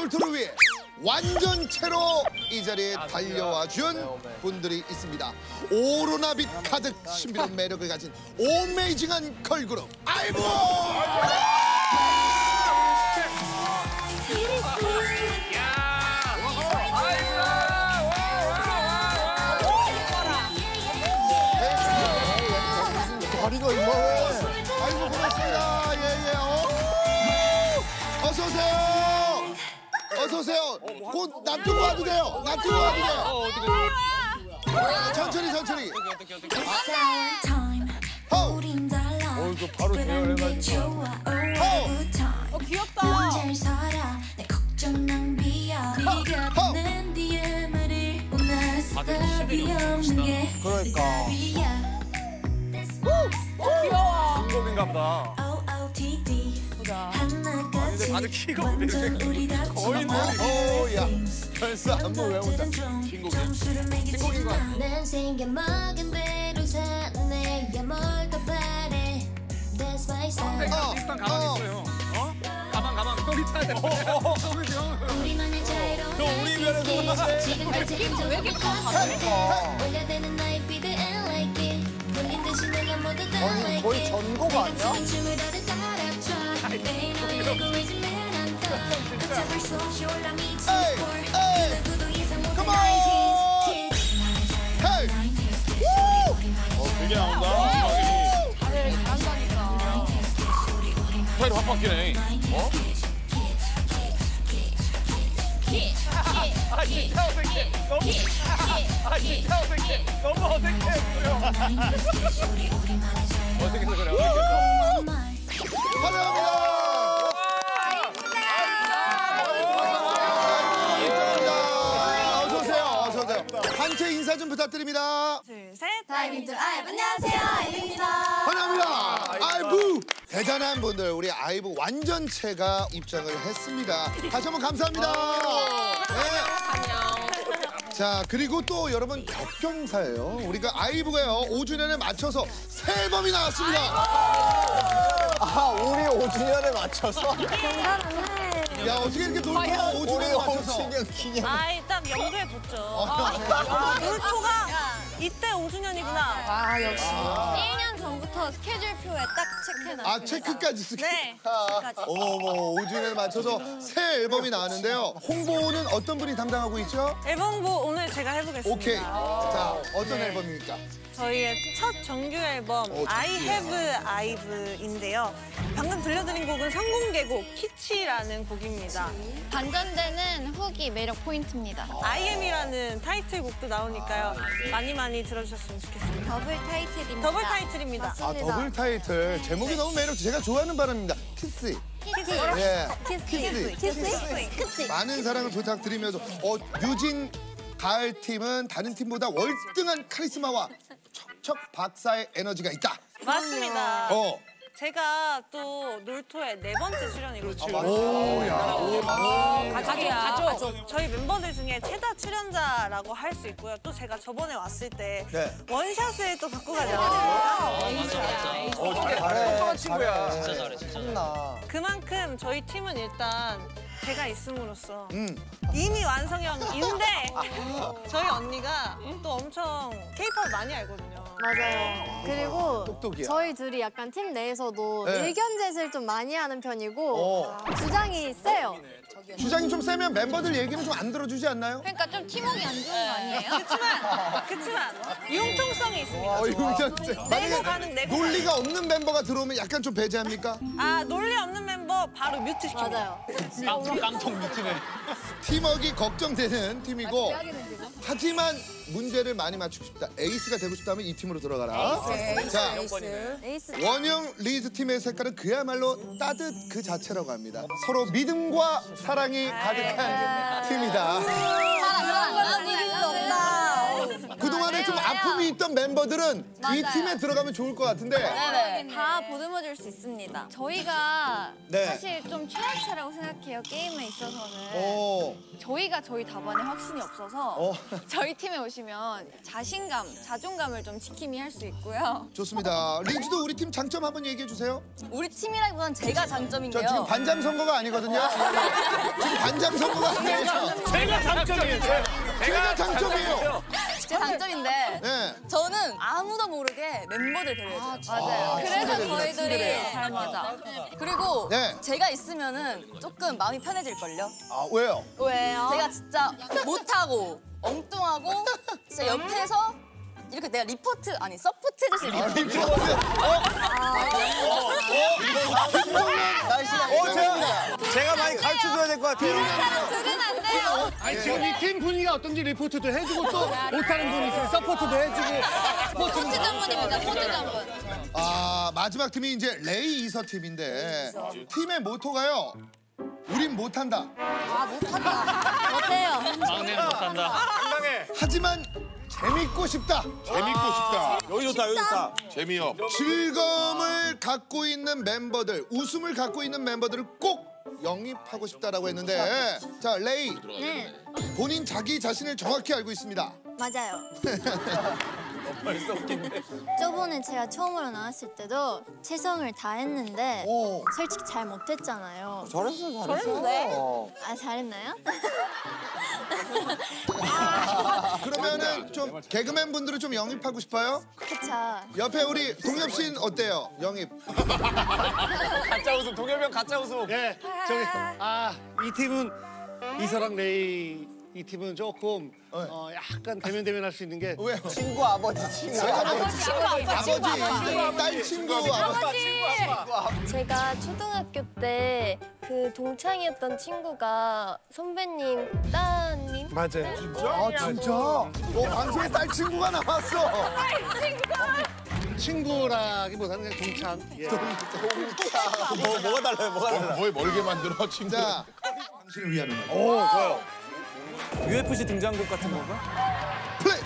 놀토를 위해 완전체로 이 자리에 달려와 준 분들이 있습니다. 오로나빛 가득 신비로운 매력을 가진 오메이징한 걸그룹 아이브! 다리가 이만해. 아이고 고맙습니다. 예예. 어서 오세요. 어서 오세요. 곧 놔두고 와도 돼요. 놔두고 와도 돼요. 천천히 천천히. 호. 이거 바로 대열해가지고. 호. 귀엽다. 그러니까. 귀여워. 중국인가 보다. 근데 다들 키가 왜 이렇게 거의 오야. 벌써 안무 외운다. 신곡인 거 같아. 비슷한 가방 있어요. 어? 가방. 형이 타야 돼. 저 우리 면에서 키가 왜 이렇게 커? 아니 거의 전곡 아니야? Come on! Hey! 되게 나온다. 다들 잘한다니까. 스타일이 확 바뀌네. 어? 아 진짜 어색해. 진짜 어색해. 너무 어색해. 어색해서 그래. 환영합니다. 어서 오세요. 어서 오세요. 단체 인사 좀 부탁드립니다. 둘, 셋. 다이빙 아이브 안녕하세요 아이브입니다. 환영합니다. 아이브 대단한 분들 우리 아이브 완전체가 입장을 했습니다. 다시 한번 감사합니다. 네. 자 그리고 또 여러분 격경사예요. 우리가 아이브가요 5주년에 맞춰서 새 앨범이 나왔습니다. 아 우리 5주년에 맞춰서? 야 어떻게 이렇게 놀토가 5주년에 맞춰서? 기념. 일단 염두에 뒀죠. 놀토가 이때 5주년이구나. 아 역시 1년 전부터 스케줄표에 딱 체크해놨습니다. 아 체크까지 쓰게. 네. 어머 5주년에 맞춰서 새 앨범이 나왔는데요. 홍보는 어떤 분이 담당하고 있죠? 앨범 홍보 오늘 제가 해보겠습니다. 오케이. 자 어떤 앨범입니까? 저희의 첫 정규 앨범 I Have Ive인데요. 방금 들려드린 곡은 선공개곡 키치라는 곡입니다. 반전되는 훅이 매력 포인트입니다. I Am이라는 타이틀곡도 나오니까요. 많이 들어주셨으면 좋겠습니다. 더블 타이틀입니다. 더블 타이틀입니다. 아 더블 타이틀 제목이 너무 매력적. 제가 좋아하는 바람입니다. 키스. 키스. 예. 키스. 많은 사랑을 부탁드리면서 유진 가을 팀은 다른 팀보다 월등한 카리스마와 척척 박사의 에너지가 있다. 맞습니다. 제가 또 놀토의 4번째 출연이거든요. 가족. 저희 멤버들 중에 최다 출연자라고 할 수 있고요. 또 제가 저번에 왔을 때 원샷을 또 갖고 가지 않았습니까? 잘해. 친구야. 진짜 잘해. 그만큼 저희 팀은 일단 제가 있음으로써 이미 완성형인데 저희 언니가 또 엄청 K-pop 많이 알거든요. 맞아요. 그리고 똑똑이야. 저희 둘이 약간 팀 내에서도 네. 의견제시를 좀 많이 하는 편이고 주장이 세요. 주장이 좀 세면 멤버들 얘기는 좀 안 들어주지 않나요? 그러니까 좀 팀워크 안 좋은 거 아니에요? 그치만 융통성이 있습니다. 만약에 가능, 내고 논리가 없는 멤버가 들어오면 약간 좀 배제합니까? 논리 없는 멤버 바로 뮤트 시킵니다. 맞아요. 깡통 뮤트네. 팀워크가 걱정되는 팀이고 하지만 문제를 많이 맞추고 싶다. 에이스가 되고 싶다면 이 팀으로 들어가라. 자, 에이스. 원영 리즈 팀의 색깔은 그야말로 따뜻 그 자체라고 합니다. 서로 믿음과 사랑이 가득한 팀이다. 사랑 이길 수 없다. 그동안에 좀 작품이 있던 멤버들은 이 맞아요. 팀에 들어가면 좋을 것 같은데. 네네. 다 보듬어줄 수 있습니다. 저희가 네. 사실 좀 최하차라고 생각해요. 게임에 있어서는. 오. 저희가 저희 답안에 확신이 없어서 저희 팀에 오시면 자신감, 자존감을 좀 지킴이 할 수 있고요. 좋습니다. 리즈도 우리 팀 장점 한번 얘기해 주세요. 우리 팀이라기보단 제가 저 장점인데요. 지금 반장 선거가 아니거든요. 지금 반장 선거가 아니에요. 제가 장점이에요. 제가 장점이에요. 제 장점인데 네. 저는 아무도 모르게 멤버들 배려해줘요. 맞아요. 그래서 친근해요, 저희들이 친근해요. 잘 맞아. 그리고 네. 제가 있으면은 조금 마음이 편해질걸요. 아 왜요? 왜요? 제가 진짜 못하고 엉뚱하고 진짜 옆에서 이렇게 내가 리포트 아니 서포트 해줄 수 있는 제가 많이 가르쳐줘야 될 것 같아요. 들으면 안 돼요. 아니 지금 이 팀 분위기가 어떤지 리포트도 해주고 또 못하는 분이 있으면 서포트도 해주고. 포트 전문입니다. 포트 전문. 아 마지막 팀이 이제 레이 이서 팀인데 팀의 모토가요. 우린 못한다. 어때요? 막내는 못한다. 당당해. 하지만 재밌고 싶다. 재밌고 싶다. 여기 좋다, 여기 좋다. 재미업. 즐거움을 갖고 있는 멤버들, 웃음을 갖고 있는 멤버들을 꼭 영입하고 싶다라고 했는데 자 레이 네. 본인 자기 자신을 정확히 알고 있습니다. 맞아요. 저번에 제가 처음으로 나왔을 때도 최선을 다했는데 오. 솔직히 잘 못했잖아요. 잘했어. 아 잘했나요? 그러면은 좀 개그맨 분들을 좀 영입하고 싶어요? 그쵸. 옆에 우리 동엽 씨는 어때요? 영입. 가짜 웃음, 동엽이 형 가짜 웃음. 예, 저기 이 팀은 이서랑 레이 이 팀은 조금 약간 대면할 수 있는 게 왜요? 친구 아버지, 친구 아버지, 딸 친구, 아버지. 제가 초등학교 때 그 동창이었던 친구가 선배님 따님? 맞아요. 아 진짜? 방송에 딸 친구가 나왔어. 친구라기보다는 그냥 동창. 예. 뭐가 달라요, 뭐가 달라요? 뭘 멀게 만들어, 친구. 자, 당신을 위한 음악. 오, 좋아요. UFC 등장곡 같은 건가? 플레이.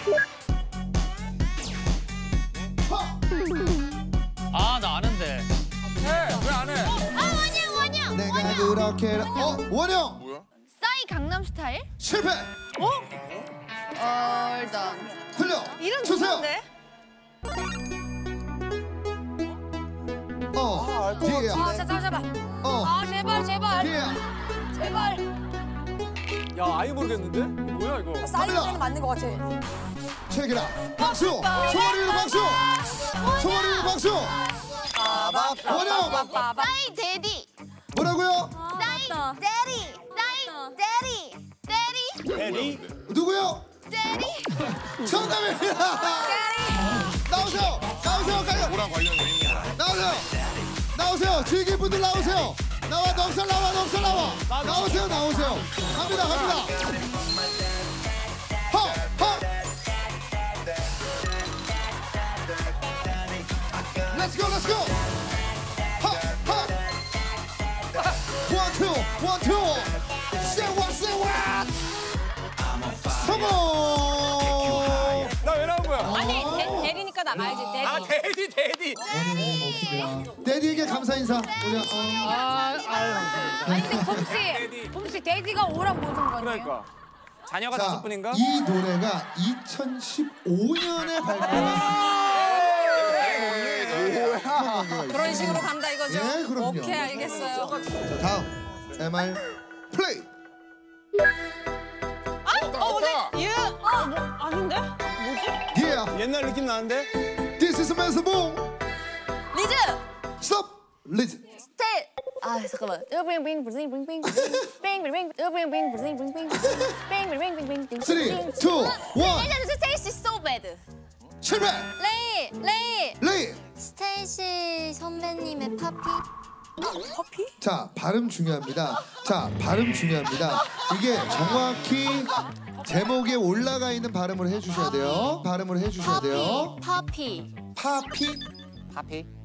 아, 나 아는데. 왜 안 해? 원영. 내가 그렇게 원영 뭐야? 싸이 강남스타일? 실패. 일단. 틀려. 이름 주세요. 누군데? 뒤에야. 잠깐만. 제발. 뒤에야. 제발. 야, 아예 모르겠는데? 뭐야, 이거? 갑니다. 맞는 것 같아. 체기라. 박수. 소머리 박수. 소머리 박수. 원영. 싸이 데디. 뭐라고요? 싸이 데리. 싸이 데리. 대리? 누구요? 정답입니다. 나오세요. 가요. 뭐랑 관련이 있냐? 나오세요. 즐길 분들 나오세요. 넉살 나와. 나오세요. 갑니다. 허. Let's go. 허. 1, 2. Say what? 성공. 나 왜 나온 거야? 아니 대리니까 나가야지. 대리. 아, 대디. 데디에게 감사 인사. 아니 근데 봄씨 데디가 오랑 무슨 거예요? 그러니까. 자녀가 자, 5분인가? 이 노래가 2015년에 발표한 그런 식으로 간다 이거죠? 예, 그럼요. 오케이 알겠어요. 다음 MR 플레이. 아닌데? Yeah, 옛날 느낌 나는데? this is Men's Boom. 리즈 Stop. Listen. 스테이 아 잠깐만 Three, two, one. 스테이시 so bad 실패. 레이. 스테이시 선배님의 파피? 자, 발음 중요합니다. 이게 정확히 제목에 올라가 있는 발음을 해주셔야 돼요. 파피. 파피.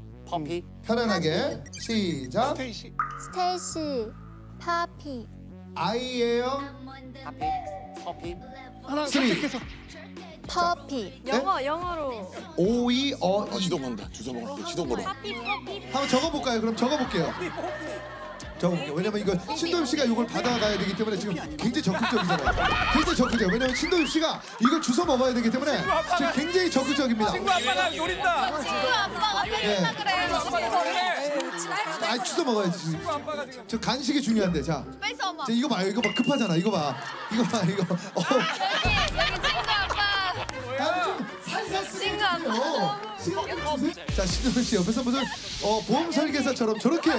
펌피. 편안하게 시작. 스테이시 파피. I예요. 커피. 하나 쓰리. 선택해서. 퍼피. 영어로. O-E, 지도 본다. 주소 먹을 때 지도 보러. 한번 적어볼까요? 그럼 적어볼게요. 적어볼게요. 왜냐면 이거 신도엽 씨가 이걸 받아가야 되기 때문에 지금 굉장히 적극적이잖아요. 굉장히 적극적. 왜냐면 신도엽 씨가 이걸 주워 먹어야 되기 때문에 지금 굉장히 적극적입니다. 친구 아빠가 노린다. 친구 아빠가 그랬나 그래. 아, 주워 먹어야지. 지금. 아빠가 지금. 저 간식이 중요한데. 자, 뺏어 엄마. 자 이거 봐요. 이거 봐. 급하잖아. 이거 봐. 이거 봐. 이거. 여기 친구 아빠. 친구 아빠. 자, 신도엽 씨 옆에서 무슨 보험 설계사처럼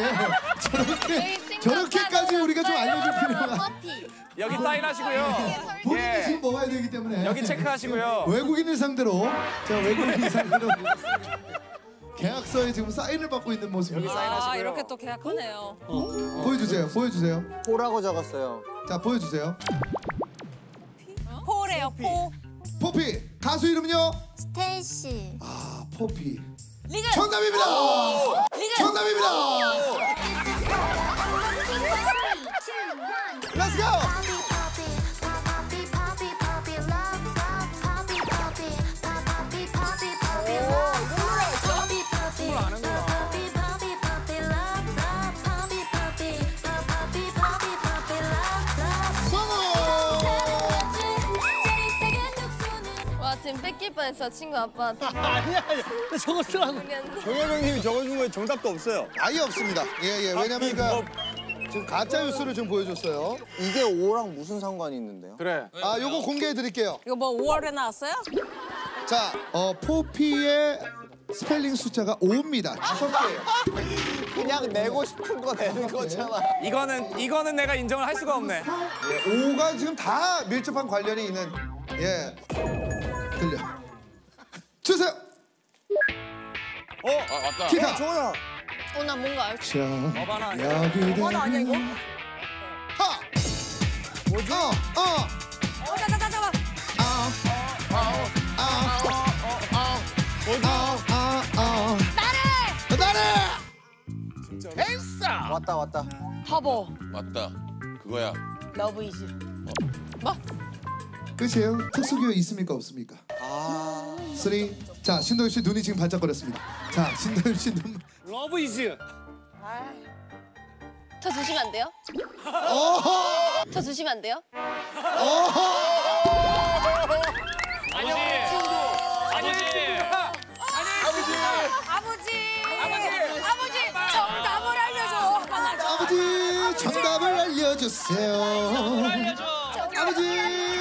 저렇게까지 우리가 좀 알려줄 필요가. 퍼피. 여기 사인하시고요. 본인이 지금 먹어야 되기 때문에 여기 체크하시고요. 외국인을 상대로 자 외국인을 상대로 계약서에 지금 사인을 받고 있는 모습입니다. 아, 이렇게 또 계약하네요. 보여주세요. 보여주세요. 포라고 적었어요. 자 보여주세요. 포래요, 포. 포피 가수 이름은요? 스테이시. 아 포피. 리그. 정답입니다. 정답입니다. Let's go. 와 지금 뺏길 뻔했어 친구 아빠한테. 아니야. 저거 쓰라고. 정혜정님이 적어준 거에 정답도 없어요. 아예 없습니다. 예예. 왜냐면 이거 지금 가짜 뉴스를 좀 보여줬어요. 이게 5랑 무슨 상관이 있는데요? 그래. 아 요거 공개해 드릴게요. 이거 뭐 5월에 나왔어요? 자 포피의 스펠링 숫자가 5입니다. 5개예요. 그냥 내고 싶은 거 내는 거잖아. 이거는 내가 인정을 할 수가 없네. 5가 지금 다 밀접한 관련이 있는 예 들려 주세요. 아 맞다. 기타. 좋아. 나 뭔가 알. 자 어바나 아니야? 여기다 아니야, 이거? 하 뭐지? 잠깐만. 됐어. 왔다. 바보. 맞다. 그거야. 러브 이즈. 끝이에요. 특수기호 있습니까 없습니까? 쓰리. 자 신도엽 씨 눈이 지금 반짝거렸습니다. 자 신도엽 씨 눈. 러브 이즈. 저 주시면 안 돼요? 어허. 저 주시면 안 돼요? 아버지. 아버지, 정답을 알려줘. 아버지 정답을 알려주세요. 아버지.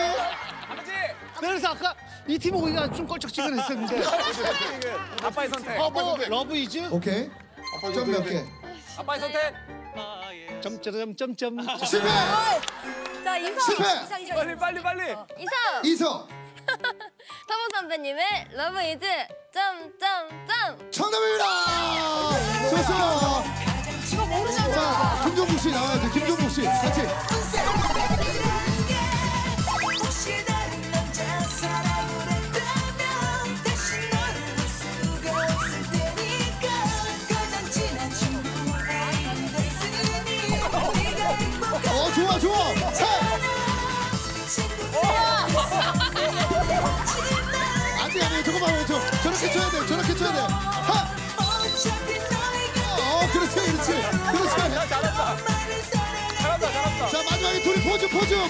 그래서 아까 이 팀 오기가 좀 껄쩍지근했었는데. 아빠의 선택. 러브 이즈. 오케이. 점 몇 개? 아빠의 선택. 점점점점. 실패. 자 이서. 실패. 빨리. 이서. 이서. 터보 선배님의 러브 이즈 점점점. 정답입니다. 좋습니다. 이거 모르잖아. 자, 김종국 씨 나와야죠. 김종국 씨 같이. 좋아. 아니 잠깐만 저렇게 쳐야 돼. 하. 그렇지. 잘한다. 자 마지막에 둘이 포즈.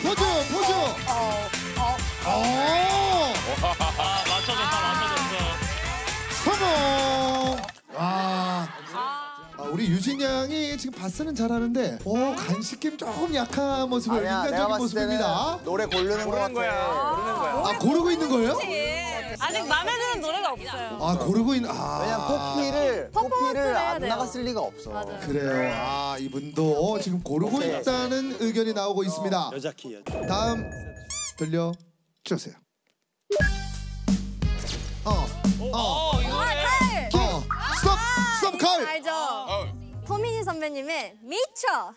성공. 우리 유진 양이 지금 바스는 잘하는데 간식 게임 조금 약한 모습을 아니야, 내가 인간적인 봤을 모습입니다. 때는 노래 고르는 거 같아. 아 고르고 있는 거예요? 아직 마음에 드는 노래가 없어요. 아 고르고 있는 왜냐면 포피를 안 돼요. 나갔을 리가 없어. 그래요. 이분도 지금 고르고 있다는 의견이 나오고 있습니다. 여자 키. 다음 들려 주세요. 스톱 컬. 알죠? 포미지 선배님의 미쳐.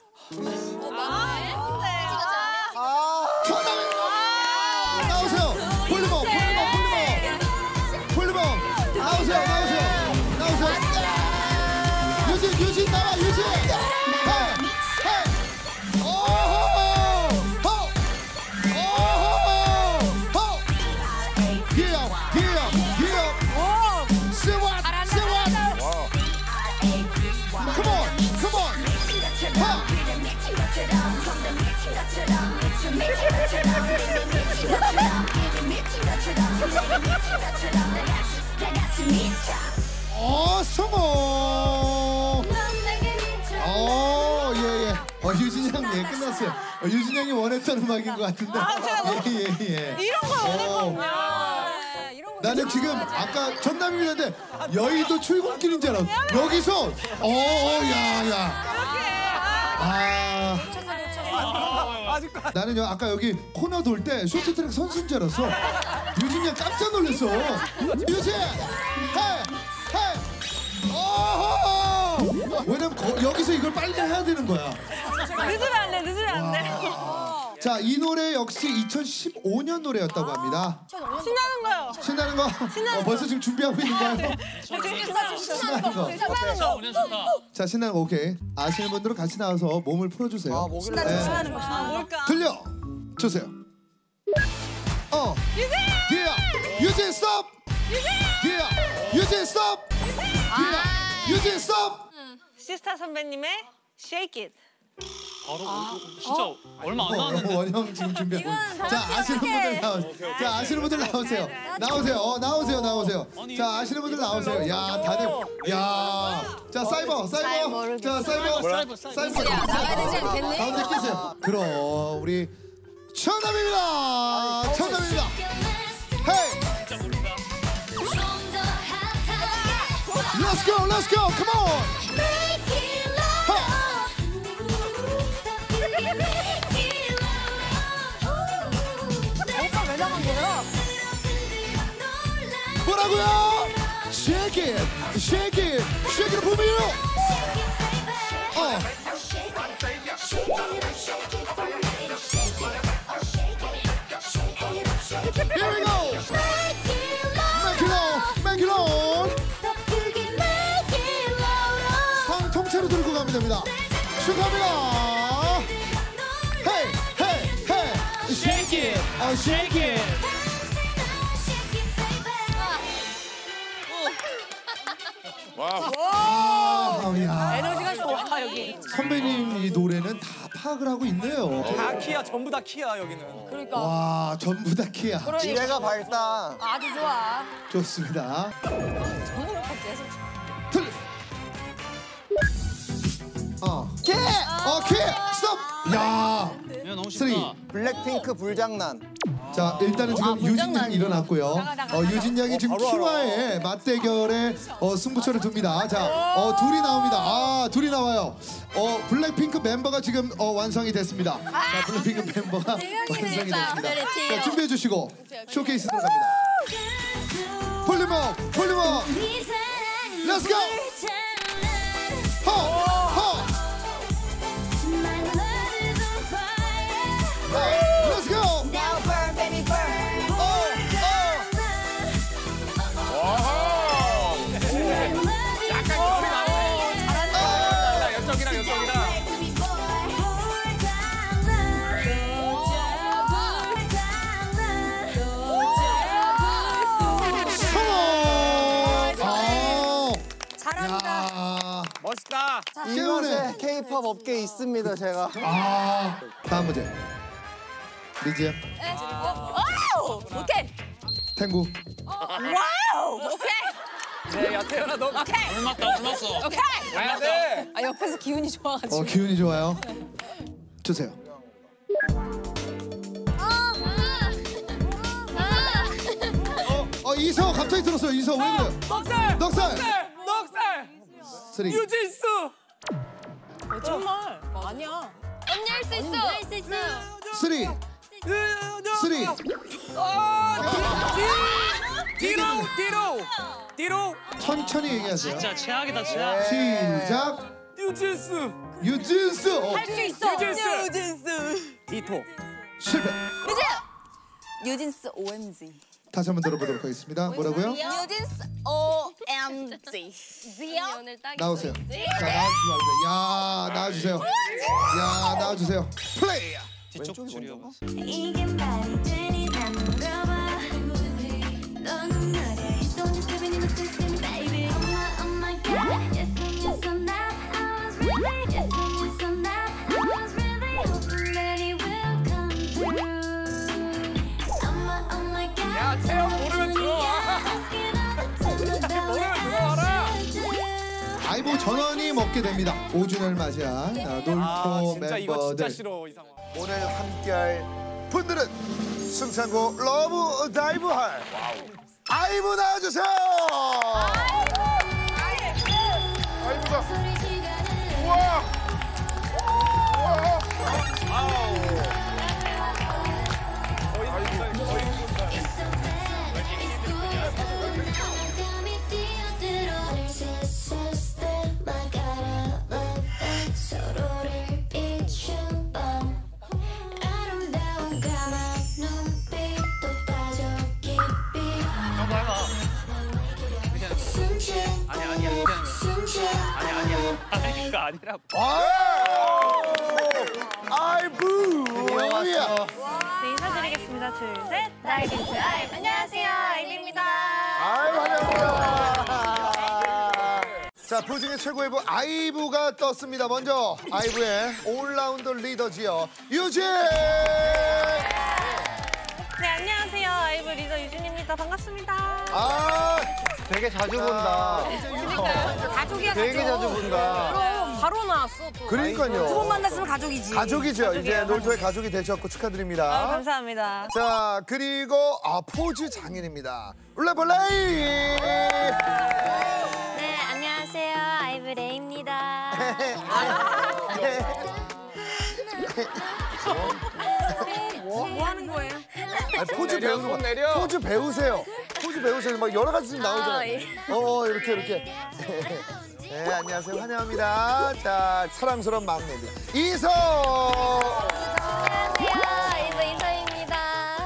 정답입니다. 나오세요. 폴리범. 나오세요. 유진 나와. 유진. 헤이. 오호. 성공. 예예. 유진이 형 예 끝났어요. 유진이 형이 원했던 음악인 것 같은데. 예. 이런 걸 원했거든요. 나는 지금 아까 전남이었는데 여의도 출근길인 줄 알았어. 여기서 야야. 나는 아까 여기 코너 돌 때 쇼트트랙 선수인 줄 알았어. 유진이 형 깜짝 놀랐어. 유진! 헤이! 왜냐면 여기서 이걸 빨리 해야 되는 거야. 늦으면 안 돼. 자, 이 노래 역시 2015년 노래였다고 합니다. 신나는 거요. 신나는 거? 벌써 지금 준비하고 있는가요? 신나는 거. 자, 신나는 거 오케이. 아시는 분들은 같이 나와서 몸을 풀어주세요. 신나는 거. 뭘까? 들려 주세요. 유진 스톱. 유진 스톱. 유진 스톱. 시스타 선배님의 Shake It. 진짜 얼마 안 나왔는데. 원형 지금 준비하고. 자, 아시는 분들 나오세요. 자, 아시는 분들 나오세요. 나오세요. 자, 아시는 분들 나오세요. 야, 다들 자, 사이버. 자, 사이버. 나가야 되지 않겠니? 가운데 끼세요. 그럼 우리 천남입니다. 헤이. Let's go. Come on. 뭐라고요? Shake it 부비로. Here we go. Make it on. 상 통째로 들고 가면 됩니다. 축하합니다. Hey. Shake it. 에너지가 좋아 여기. 선배님 이 노래는 다 파악을 하고 있네요. 다 키야, 전부 다 키야 여기는. 그러니까. 와, 전부 다 키야. 지뢰가 밝다. 아주 좋아. 좋습니다. 키! 스톱! 야! 너무 쓰리. 쉽다. 블랙핑크 불장난. 자, 일단은 지금 유진 양이 일어났고요. 유진 양이 지금 키와의 맞대결에 승부처를 둡니다. 자, 둘이 나옵니다. 둘이 나와요. 블랙핑크 멤버가 지금 완성이 됐습니다. 자, 블랙핑크 멤버가 완성이 됐습니다. 자, 준비해 주시고 쇼케이스 들어갑니다. 볼륨업! Let's go! Let's go! Now burn, baby, burn. 약간 열이 나네. 열정이랑. 잘한다. 멋있다. 이곳에 K-pop 업계에 있습니다, 제가. 다음 문제. 리지야. 오케이. 탱구. 와우. 오케이. 야, 태연아 너 닮았어. 오케이. 가야 돼. 옆에서 기운이 좋아가지고. 기운이 좋아요. 주세요. 이서 갑자기 들었어요. 이서 왜 그래요? 넉살. 쓰리. 유진수. 정말 아니야. 언니 할 수 있어. 쓰리. 뒤로. 천천히 얘기하세요. 진짜 최악이다, 최악. 시작. 유진수. 할 수 있어. 유진수. 디토. 실패. 유진스 OMG. 다시 한번 들어보도록 하겠습니다. 뭐라고요? 유진스 OMG. 오늘 딱 나오세요. 자, 나와주세요. 나와주세요. 플레이. 뒤쪽 줄이야. 이게 말이 되니 난 물어봐. 너는 말야 Don't just give me the system baby. Oh my god. Yes I'm not. I was really yes I'm not. I was really hoping that it will come through. Oh my god. 야, 태연 모르 먹게 됩니다. 5주년을 맞이한 놀토 진짜 이거 진짜 멤버들. 싫어 이 상황. 오늘 함께할 분들은 승창고 러브 다이브 할 아이브 나와주세요. 아이브가 우와. 그거 아니라고. 아이브. 네, 인사드리겠습니다. 둘, 셋. 나이빈트 아이브. 안녕하세요, 아이비입니다. 아이브 환영합니다. 자, 프로중에 최고의 부 아이브가 떴습니다. 먼저 아이브의 올라운더 리더지요. 유진. 네, 안녕하세요. 아이브 리더 유진입니다. 반갑습니다. 아, 되게 자주 본다. 가족이야, 되게 자주 본다. 그럼 바로 나왔어. 또. 그러니까요. 두 번 만났으면 가족이지. 가족이죠. 이제 가족이에요. 놀토의 가족이 되셨고 축하드립니다. 감사합니다. 자, 그리고 포즈 장인입니다. 래퍼레이. 네, 안녕하세요. 아이브 레이입니다. 뭐 하는 거예요? 포즈 배우는 거. 포즈 배우세요. 포즈 배우세요. 막 여러 가지 나오잖아요. 이렇게. 네, 안녕하세요. 환영합니다. 자, 사랑스러운 막내입니다. 이서. 안녕하세요. 아이브 이서입니다.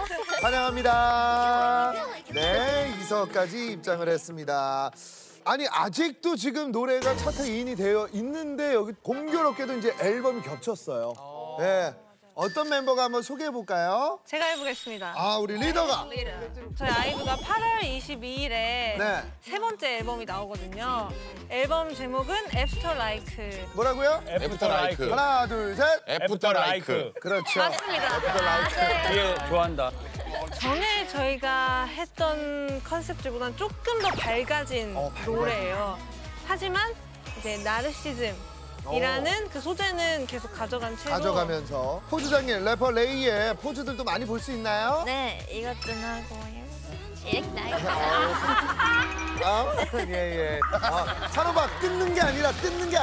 환영합니다. 네, 이서까지 입장을 했습니다. 아니, 아직도 지금 노래가 차트 2인이 되어 있는데 여기 공교롭게도 이제 앨범이 겹쳤어요. 네. 어떤 멤버가 한번 소개해 볼까요? 제가 해보겠습니다. 우리 리더가. 저희 아이브가 8월 22일에 네. 세 번째 앨범이 나오거든요. 앨범 제목은 After Like. 뭐라고요? 애프터 라이크. 하나, 둘, 셋. 애프터 라이크. 그렇죠. 맞습니다. 되게 좋아한다. 전에 저희가 했던 컨셉들보다는 조금 더 밝아진 노래예요. 하지만 이제 나르시즘이라는 그 소재는 계속 가져간 채로 가져가면서 포즈장님 래퍼 레이의 포즈들도 많이 볼 수 있나요? 네, 이것도 나고요. 이렇게 예. 산호박 뜯는 게 아니라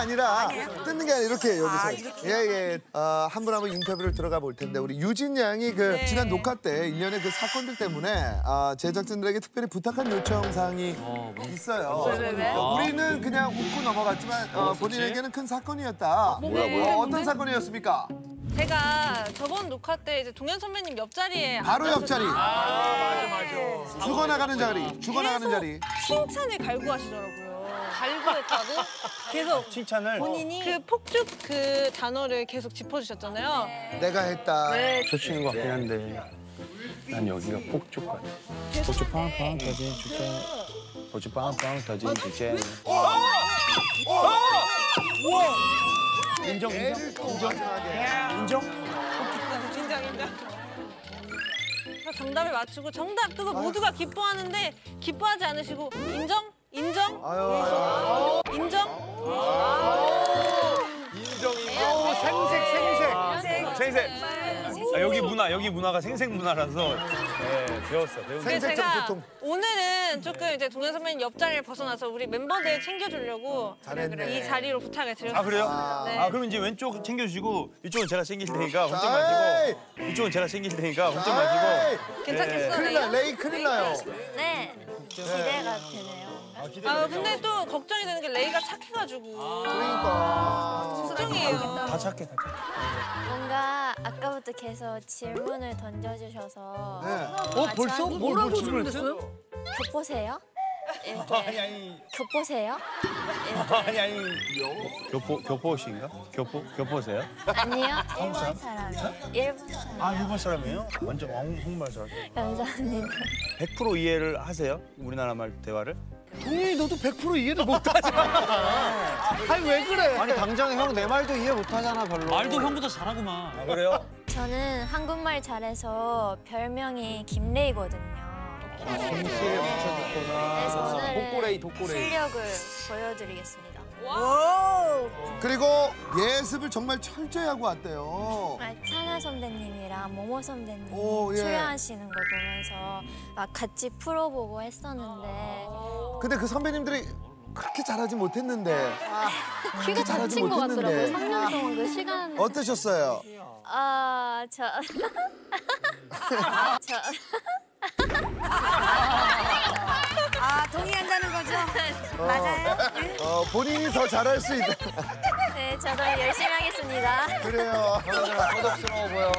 이렇게 여기서. 예. 한 분 한 분 인터뷰를 들어가 볼 텐데 우리 유진 양이 그 지난 녹화 때 일련의 그 사건들 때문에 제작진들에게 특별히 부탁한 요청 사항이 있어요. 우리는 그냥 웃고 넘어갔지만 본인에게는 큰 사건이었다. 어떤 사건이었습니까? 제가 저번 녹화 때 이제 동현 선배님 옆자리에 바로 앉았었어요. 옆자리. 맞아. 죽어나가는 자리. 칭찬을 갈구하시더라고요. 갈구했다고? 계속 칭찬을. 본인이 그 폭죽 그 단어를 계속 짚어주셨잖아요. 내가 했다. 네. 좋치는 것 같긴 한데 난 여기가 폭죽 같아. 폭죽 팡팡 터진 주제. 폭죽 팡팡 터진 주제. 인정. 인정. 정답을 맞추고 정답 뜨고 모두가 기뻐하는데 기뻐하지 않으시고 인정? 인정? 인정? 생색. 여기 문화가 생색 문화라서 배웠어. 그래서 제가 오늘은 조금 이제 동현 선배님 옆자리를 벗어나서 우리 멤버들 챙겨주려고 잘했네. 이 자리로 부탁을 드렸어요. 아 그래요? 네. 그럼 이제 왼쪽 챙겨주시고 이쪽은 제가 챙길 테니까 걱정 마시고 이쪽은 제가 챙길 테니까 걱정 마시고. 괜찮겠어? 큰일 나, 레이 큰일 나요. 네, 기대가 되네요. 근데 또 걱정이 되는 게 레이가 착해가지고. 그러니까. 걱정이에요. 다 착해. 뭔가 아까부터 계속 질문을 던져주셔서 벌써? 뭘 질문했어요? 교포세요? 이렇게 교포세요? 교포신가? 교포세요? 아니요, 일본 사람이에요. 일본 사람. 일본 사람이에요? 완전 한국말 잘하세요. 감사합니다. 100% 이해를 하세요? 우리나라 말 대화를? 동현이 너도 100% 이해를 못하잖아. 아니 왜 그래? 아니 당장 형 내 말도 이해 못하잖아 별로. 말도 형보다 잘하구만. 그래요? 저는 한국말 잘해서 별명이 김레이거든요. 김씨를 붙여줬구나. 그래서 오늘은 독고레이. 실력을 보여드리겠습니다. 그리고 예습을 정말 철저히 하고 왔대요. 찬아 선배님이랑 모모 선배님 오, 예. 출연하시는 걸 보면서 막 같이 풀어보고 했었는데 근데 그 선배님들이 그렇게 잘하지 못했는데. 키가 잘하지 다친 것 못했는데. 같더라고요. 3년 동안 그 시간. 어떠셨어요? 동의한다는 거죠? 맞아요? 본인이 더 잘할 수 있다. 네, 저도 열심히 하겠습니다. 그래요. 고독스러워 보여.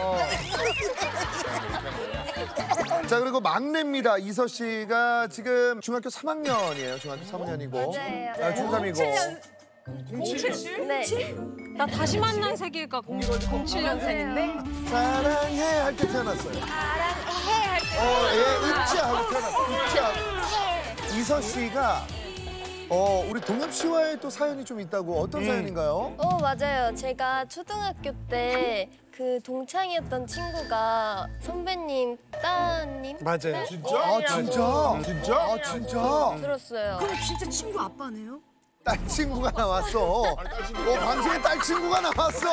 자, 그리고 막내입니다. 이서 씨가 지금 중학교 3학년이에요. 중학교 3학년이고. 맞아요. 중3이고. 07? 네. 나 다시 만난 세계가 07년생인데? 사랑해 할 때 태어났어요. 사랑해 할 때. 예, 으쌰 하고 태어났어요. 으쌰. 이서 씨가 우리 동엽 씨와의 또 사연이 좀 있다고. 어떤 사연인가요? 맞아요. 제가 초등학교 때 그 동창이었던 친구가 선배님 따님 맞아요. 진짜? 아, 진짜? 진짜? 아, 진짜? 들었어요. 진짜 친구 아빠네요? 딸 친구가 나왔어. 방송에 딸 친구가 나왔어.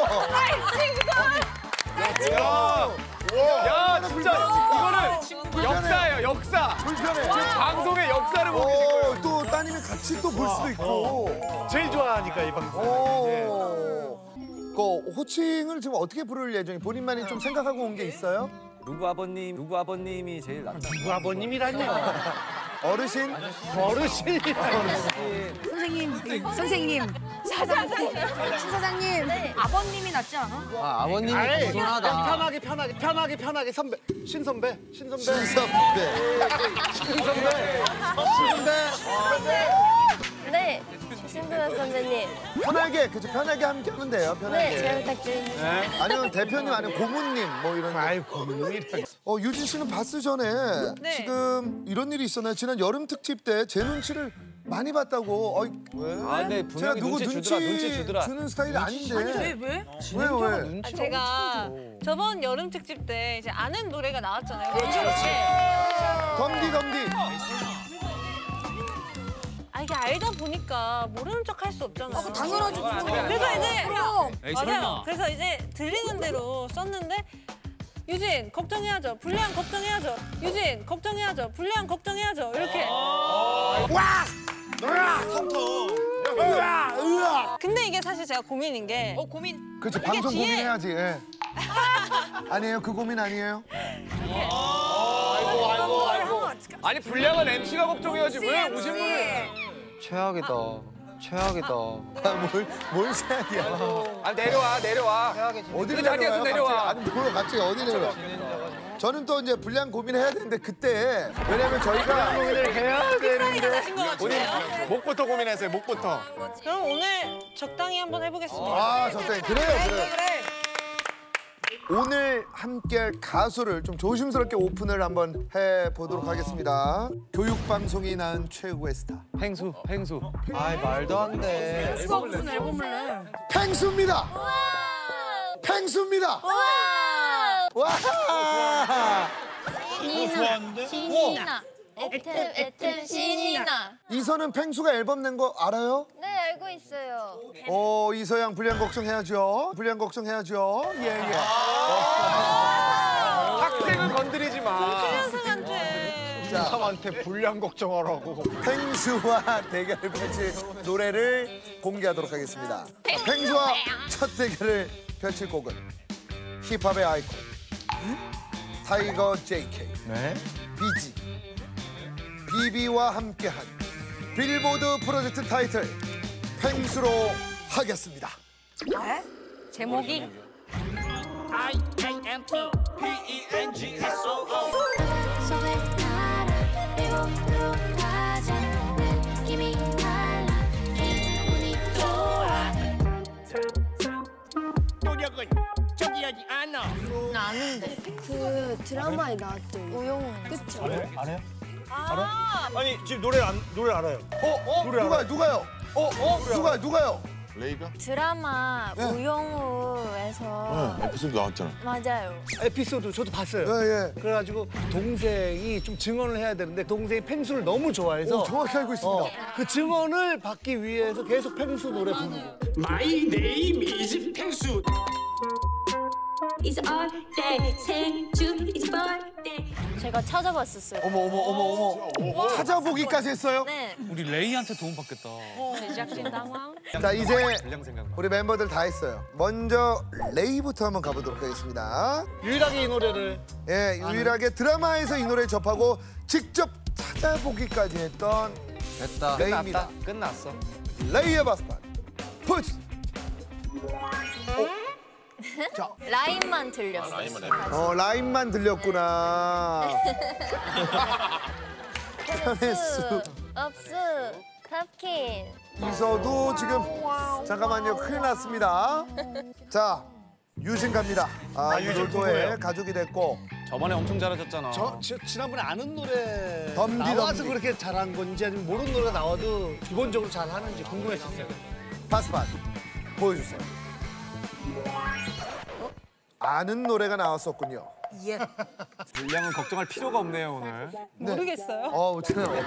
야, 진짜 이거는 역사예요, 역사. 불편해. 방송의 역사를 보게 된 거예요. 또 따님이 같이 또 볼 수도 있고. 제일 좋아하니까 이 방송. 그 호칭을 지금 어떻게 부를 예정이? 본인만이 좀 생각하고 온 게 있어요? 누구 아버님이 제일 낫다. 누구 아버님이라뇨? 어르신? 어르신. 선생님. 사장님. 아버님이 낫지 않아? 아버님이 아이, 겸손하다. 편하게 선배. 신선배. 신선배. 네. 신도현 선배님. 편하게, 그죠? 편하게 함께 하면 돼요, 편하게. 네, 잘 부탁드립니다. 아니면 대표님, 아니면 고모님, 뭐 이런. 아이, 고민이라. 유진 씨는 바스 전에 네. 지금 이런 일이 있었나요? 지난 여름 특집 때 제 눈치를 많이 봤다고. 근데 제가 분명히 누구 눈치 주더라. 주는 스타일이 아닌데. 왜? 왜? 제가 저번 여름 특집 때 이제 아는 노래가 나왔잖아요. 그렇지. 덤디. 이게 알다 보니까 모르는 척 할 수 없잖아요. 당연하지. 그래서 이제 에이, 맞아요. 설마. 그래서 이제 들리는 대로 썼는데 유진 걱정해야죠. 불리한 걱정해야죠. 유진 걱정해야죠. 불리한 걱정해야죠. 이렇게. 근데 이게 사실 제가 고민인 게 그렇죠. 방송 뒤에- 고민해야지. 예. 아니에요? 그 고민 아니에요? 아니 불량한 MC가 걱정해야지 왜 오신 분을? 최악이다. 뭘 생각이야? 아 내려와. 어디를 그 자리에서 내려와. 아니 뭘 갑자기 어디 내려와? 저는 또 이제 분량 고민해야 되는데 그때 왜냐면 저희가 해야 되는데. 하신 것 같은데요? 목부터 고민했어요. 목부터. 그럼 오늘 적당히 한번 해보겠습니다. 아 적당히 그래요. 오늘 함께할 가수를 좀 조심스럽게 오픈을 한번 해보도록 하겠습니다. 교육방송이 낳은 최고의 스타 팽수. 아이 말도 안 돼. 무슨 앨범을 내? 팽수입니다. 팽수입니다. 와! 신이나. 애템 신이나. 이서는 팽수가 앨범 낸 거 알아요? 네, 알고 있어요. 이서양 불량 걱정해야죠. 예. 학생은 건드리지 마. 사람한테 불량 걱정하라고. 팽수와 대결을 펼칠 노래를 공개하도록 하겠습니다. 팽수와 첫 대결을 펼칠 곡은 힙합의 아이콘 타이거 JK, 비지, 비비와 함께한 빌보드 프로젝트 타이틀 팽수로 하겠습니다. 제목이? 손을 따라 일본으로 가자. 느낌이 달라. 기분이 좋아. 나 아는데. 그 드라마에 나왔죠. 오영훈. 그쵸? 아니 지금 노래 알아요. 누가요? 누가요? 레이가? 드라마 우영우에서 에피소드 나왔잖아. 맞아요. 에피소드 저도 봤어요. 예. 그래가지고 동생이 좀 증언을 해야 되는데 동생이 펭수를 너무 좋아해서 정확히 알고 있습니다. 그 증언을 받기 위해서 계속 펭수 노래 부르고. My name is 펭수. It's our day. 생주 is birthday. 제가 찾아봤었어요. 어머. 찾아보기까지 했어요? 네. 우리 레이한테 도움 받겠다. 제작진 당황. 자, 이제 분량 생각나. 우리 멤버들 다 했어요. 먼저 레이부터 한번 가보도록 하겠습니다. 유일하게 이 노래를 예, 유일하게 드라마에서 이 노래를 접하고 직접 찾아보기까지 했던 됐다. 레이입니다. 끝났어. 레이의 바스판. 푸시. 라인만 들렸어요. 라인만 들렸구나. 수 없수 탑킨. 이서도 지금 잠깐만요, 큰일 났습니다. 자, 유진 갑니다. 유진토의 가족이 됐고. 저번에 엄청 잘하셨잖아. 지난번에 아는 노래 덤디, 나와서 덤디. 그렇게 잘한 건지 아니면 모르는 노래가 나와도 기본적으로 잘하는지 궁금했었어요. 바스판 보여주세요. 아는 노래가 나왔었군요. 분량은 걱정할 필요가 없네요 오늘. 모르겠어요. 오!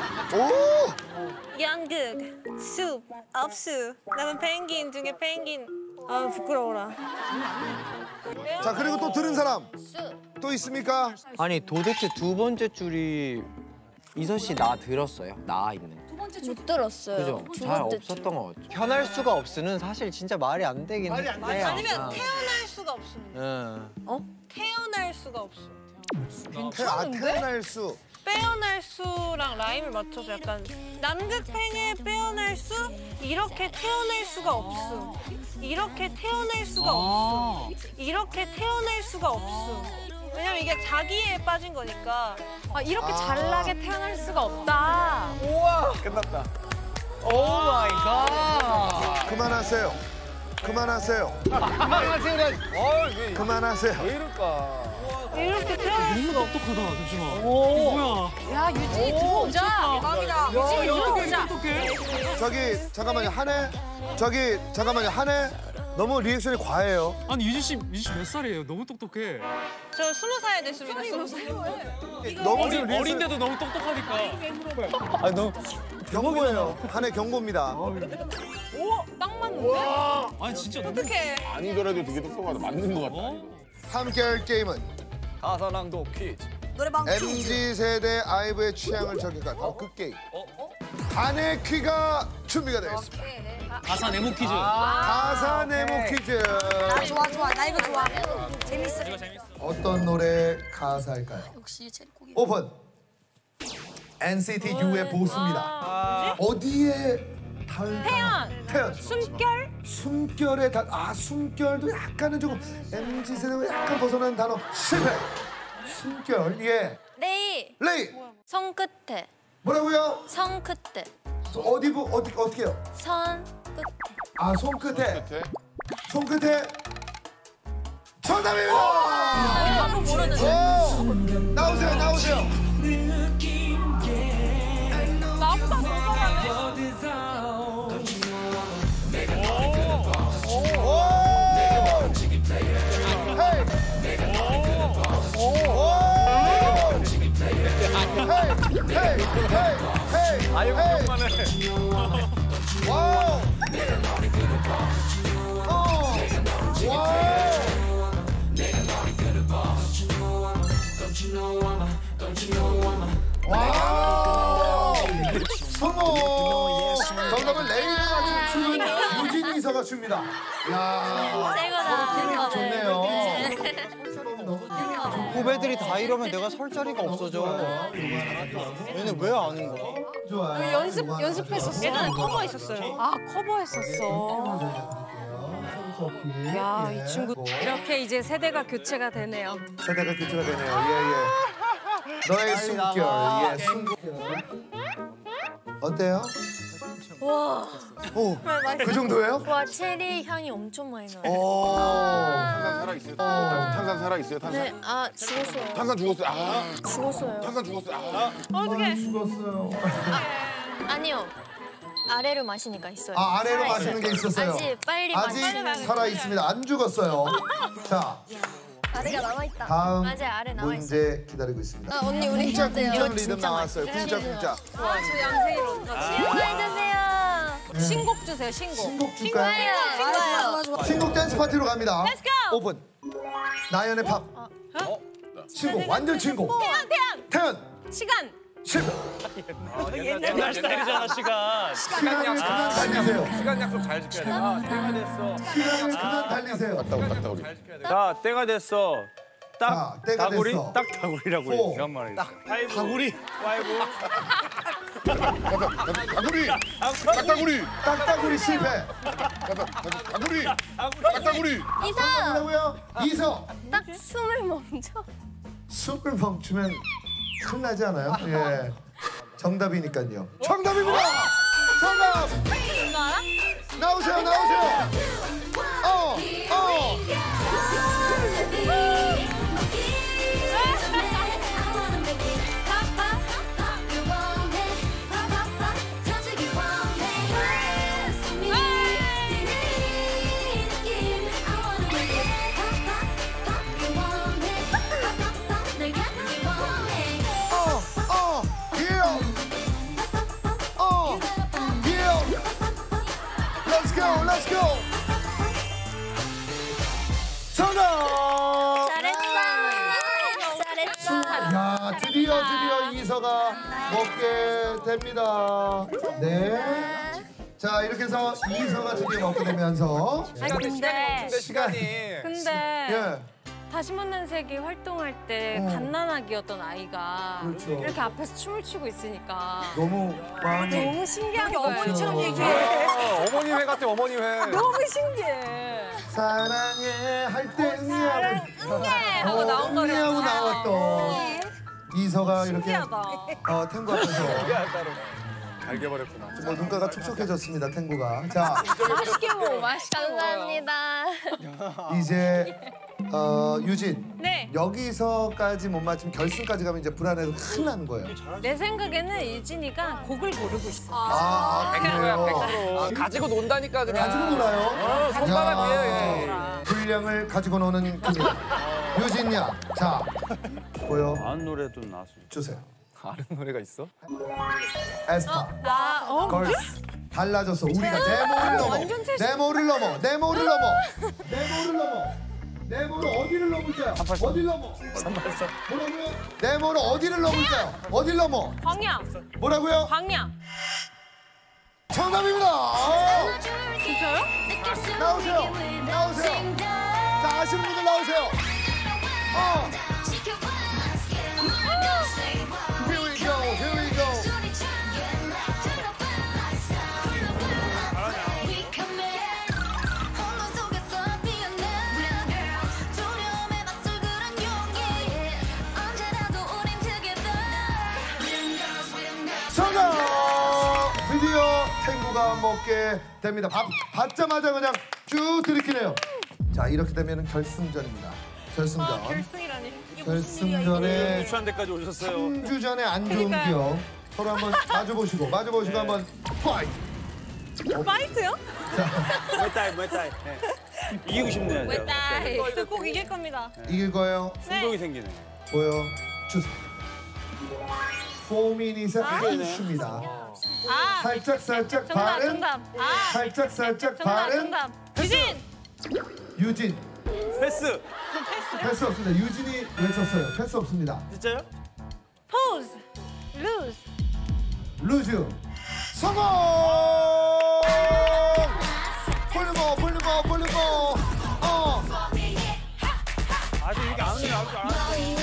연극, 숲, 업수. 나는 펭귄 중에 펭귄. 아 부끄러워라. 자, 그리고 또 들은 사람 또 있습니까? 아니 도대체 두 번째 줄이 이서 씨 나 들었어요? 나 있는 거. 못 들었어요. 그죠? 잘 없었던 것 같죠. 편할 수가 없으는 사실 진짜 말이 안 되긴 해요. 아니면 태어날 수가 없습니다. 응. 태어날 수가 없어. 태어날 수. 빼어날 수랑 라임을 맞춰서 약간 남극팽에 빼어날 수 이렇게 태어날 수가 없어. 이렇게 태어날 수가 없어. 이렇게 태어날 수가 없어. 왜냐면 이게 자기에 빠진 거니까. 이렇게 잘나게 태어날 수가 없다. 우와. 끝났다. 오 마이 갓. 그만하세요. 그만하세요. 그만하세요. 왜 이럴까? 이렇게 태어날 수가 없어. 똑똑하다. 잠시만. 뭐야? 야 유진이 들어오자. 대박이다. 유진이 들어오자. 저기 잠깐만요, 한해 너무 리액션이 과해요. 아니 유진 씨 몇 살이에요? 너무 똑똑해. 저 20살 됐습니다. 20살. 너무 지금 리액션 어린데도 너무 똑똑하니까. 아니 너무 경고예요. 한해 경고입니다. 오, 딱 맞는데? 아니 진짜 너무 어떡해. 아니더라도 되게 똑똑하다. 맞는 것 같다. 함께할 게임은 가사낭도 퀴즈. MZ 세대 아이브의 취향을 저격할 바로 그 게임. 한해 퀴가 준비가 되어 있습니다. 가사 네모 퀴즈. 가사 네모 퀴즈. 좋아. 나 이거 좋아. 재밌어. 어떤 노래 가사일까요? 역시 체리고기. 오픈. NCT U의 보수입니다. 어디에 태연. 숨결? 숨결의 숨결도 약간은 조금 MZ 세대와 약간 벗어난 단어 실패. 숨결. 예. 레이. 손끝에. 뭐라고요? 손끝에. 어떻게요? 손끝에. 손끝에. 손끝에. 정답입니다. 바로 모르는데. 나오세요. 나보다 더 잘하네. 아유 그만해. 와우. 성공. 정답은 레이가 맞춘 유진이 이서가 줍니다. 야, 팀이 좋네요. 후배들이 다 이러면 내가 설 자리가 없어져. 얘네 왜 아는 거야? 좋아요. 연습했었어. 예전에 커버 있었어요. 커버했었어. 야, 이 친구 이렇게 이제 세대가 교체가 되네요. 세대가 교체가 되네요. 예. 너의 숨결. 예, 숨결. 어때요? 와. 그 정도예요? 와 체리 향이 엄청 많이 나요. 탄산 살아있어요? 탄산 살아있어요? 탄산? 네, 죽었어요. 탄산 죽었어요? 죽었어요. 탄산 죽었어요? 어떻게? 죽었어요. 아니요. 아래로 마시니까 있어요. 아, 아래로 마시는 게 있었어요. 아직 빨리 아직 살아 있습니다. 안 죽었어요. 자, 아래가 남아있다. 다음 맞아요, 아래 남아있어. 문제 기다리고 있습니다. 아, 언니 우리 쿵짝 해야 돼요. 쿵짝 리듬 나왔어요. 쿵짝 쿵짝. 저 양생이로 신고해주세요. 신곡 주세요, 신곡. 신곡 줄까요? 좋아. 신곡 댄스 파티로 갑니다. Let's go! 오픈. 나연의 팝. 신곡 완전 신곡. 태연. 시간. 실패. 옛날 스타일이잖아, 시간. 시간을 그만 달리세요. 시간 약속 잘 지켜야 돼. 아, 때가 됐어. 시간을 그만 달리세요. 갔다 우리. 자, 때가 됐어. 딱 자, 때가 다구리? 됐어. 딱 다구리라고 오. 해. 그런 말이 있어. 다구리. 다구리. 딱다구리. 딱따구리 실패. 다구리. 딱다구리. 이서! 뭐라고요? 이서. 딱 숨을 멈춰. 숨을 멈추면 큰일 나지 않아요? 예. 정답이니까요. 정답입니다! 정답! 이거 알아? 나오세요, 나오세요! Let's go, let's go! 정답! 잘했어. 야, 드디어 이서가 먹게 됩니다. 네. 자, 이렇게 해서 이서가 드디어 먹게 되면서 시간이. 근데 예. 다시 만난 세계 활동할 때 갓난아기였던 아이가 그렇죠. 이렇게 앞에서 춤을 추고 있으니까 너무 마음이 너무 신기한 거예요. 어머니처럼 어머니 회 같아, 어머니 회. 너무 신기해. 사랑해 할 때 응애하고 하고 나온 거를 응애하고 나왔던 이서가 이렇게 신기하다. 탱고 앞에서 알게버렸구나. 뭐 눈가가 촉촉해졌습니다. 탱고가. 자, 맛있게 먹어, 맛있게 먹어요. 감사합니다. 이제 유진. 네. 여기서까지 못 맞추면 결승까지 가면 이제 불안해서 큰일 나는 거예요. 내 생각에는 유진이가 곡을 고르고 있어. 그래요? 가지고 논다니까 그냥. 가지고 놀아요? 손바닥이에요, 야, 분량을 가지고 노는 금이다. 유진 양, 자, 보여 아는 노래도 나왔어. 주세요. 아는 노래가 있어? 에스파, 걸스. 달라졌어. 우리가 아, 내 모를 넘어. 내 모를 어디를 넘을까요? 어딜 넘어? 뭐라고요? 내 모를 어디를 넘을까요? 어딜 넘어? 광야. 뭐라고요? 광야. 정답입니다. 진짜요? 나오세요. 자, 아시는 분들 나오세요. Here we go. 정답! 드디어 탱고가 먹게 됩니다. 받자마자 그냥 쭉 들이키네요. 자, 이렇게 되면 결승전입니다. 결승전. 결승이라니. 결승전에 유치한 데까지 오셨어요. 3주 전에 안 좋은 기억 서로 한번 마주보시고 한번 파이트. 파이트요? 무에타이. 네. 이기고 싶네요. 제가. 저 꼭 이길 겁니다. 이길 거예요. 충동이 생기네. 보여주세요. 4미닛의 아이슈입니다. 살짝 발음. 정답. 살짝 발음. 정답. 유진. 패스. 패스 없습니다. 유진이 외쳤어요. 패스 없습니다. 진짜요? 포즈. 루즈. 성공! 볼륨업. 아직 이게 안 오네. 아직 안 왔어.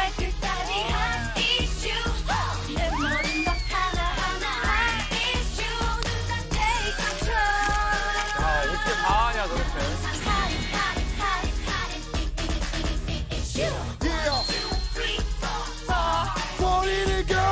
어떻게 다 하냐 도대체. 꼬리를 girl.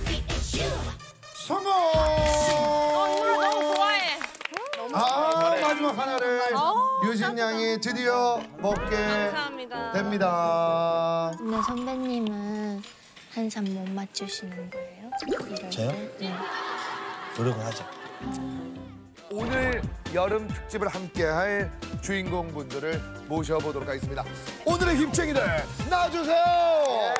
성공! 너무 좋아해. 아, 마지막 하나를 유진 양이 드디어 먹게 감사합니다. 됩니다. 근데 선배님은 항상 못 맞추시는 거예요? 이럴 저요? 때? 네. 노력을 하자. 오늘 여름 특집을 함께할 주인공분들을 모셔보도록 하겠습니다. 오늘의 힘쟁이들 나와주세요.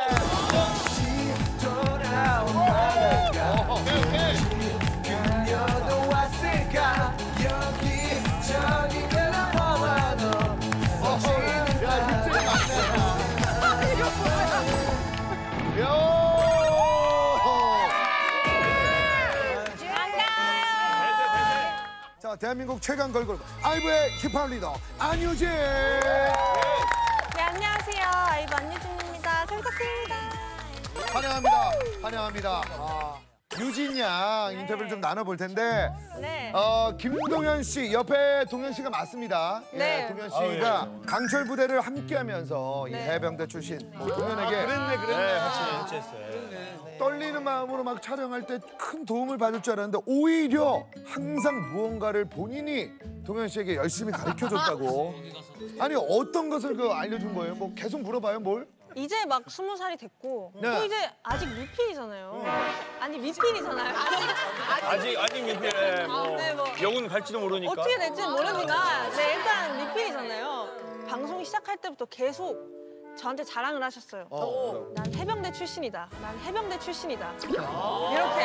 자, 대한민국 최강 걸그룹 아이브의 힙합 리더 안유진. 네, 안녕하세요. 아이브 안유진입니다. 잘 부탁드립니다. 환영합니다. 환영합니다. 유진 양 인터뷰를 좀 나눠볼 텐데 네. 김동현 씨 옆에 동현 씨가 맞습니다. 네. 예, 동현 씨가 강철 부대를 함께하면서 이 네. 해병대 출신 동현에게 그랬네. 같이 했어요. 떨리는 마음으로 막 촬영할 때 큰 도움을 받을 줄 알았는데 오히려 항상 무언가를 본인이 동현 씨에게 열심히 가르쳐줬다고. 아니 어떤 것을 알려준 거예요? 뭐 계속 물어봐요 뭘? 이제 막 20살이 됐고 네. 또 이제 아직 미필이잖아요. 아니 미필이잖아요. 아직 미필 네, 뭐. 영은 갈지도 모르니까. 어떻게 될지는 모르니까 네, 일단 미필이잖아요. 방송이 시작할 때부터 계속 저한테 자랑을 하셨어요. 난 해병대 출신이다. 난 해병대 출신이다. 이렇게.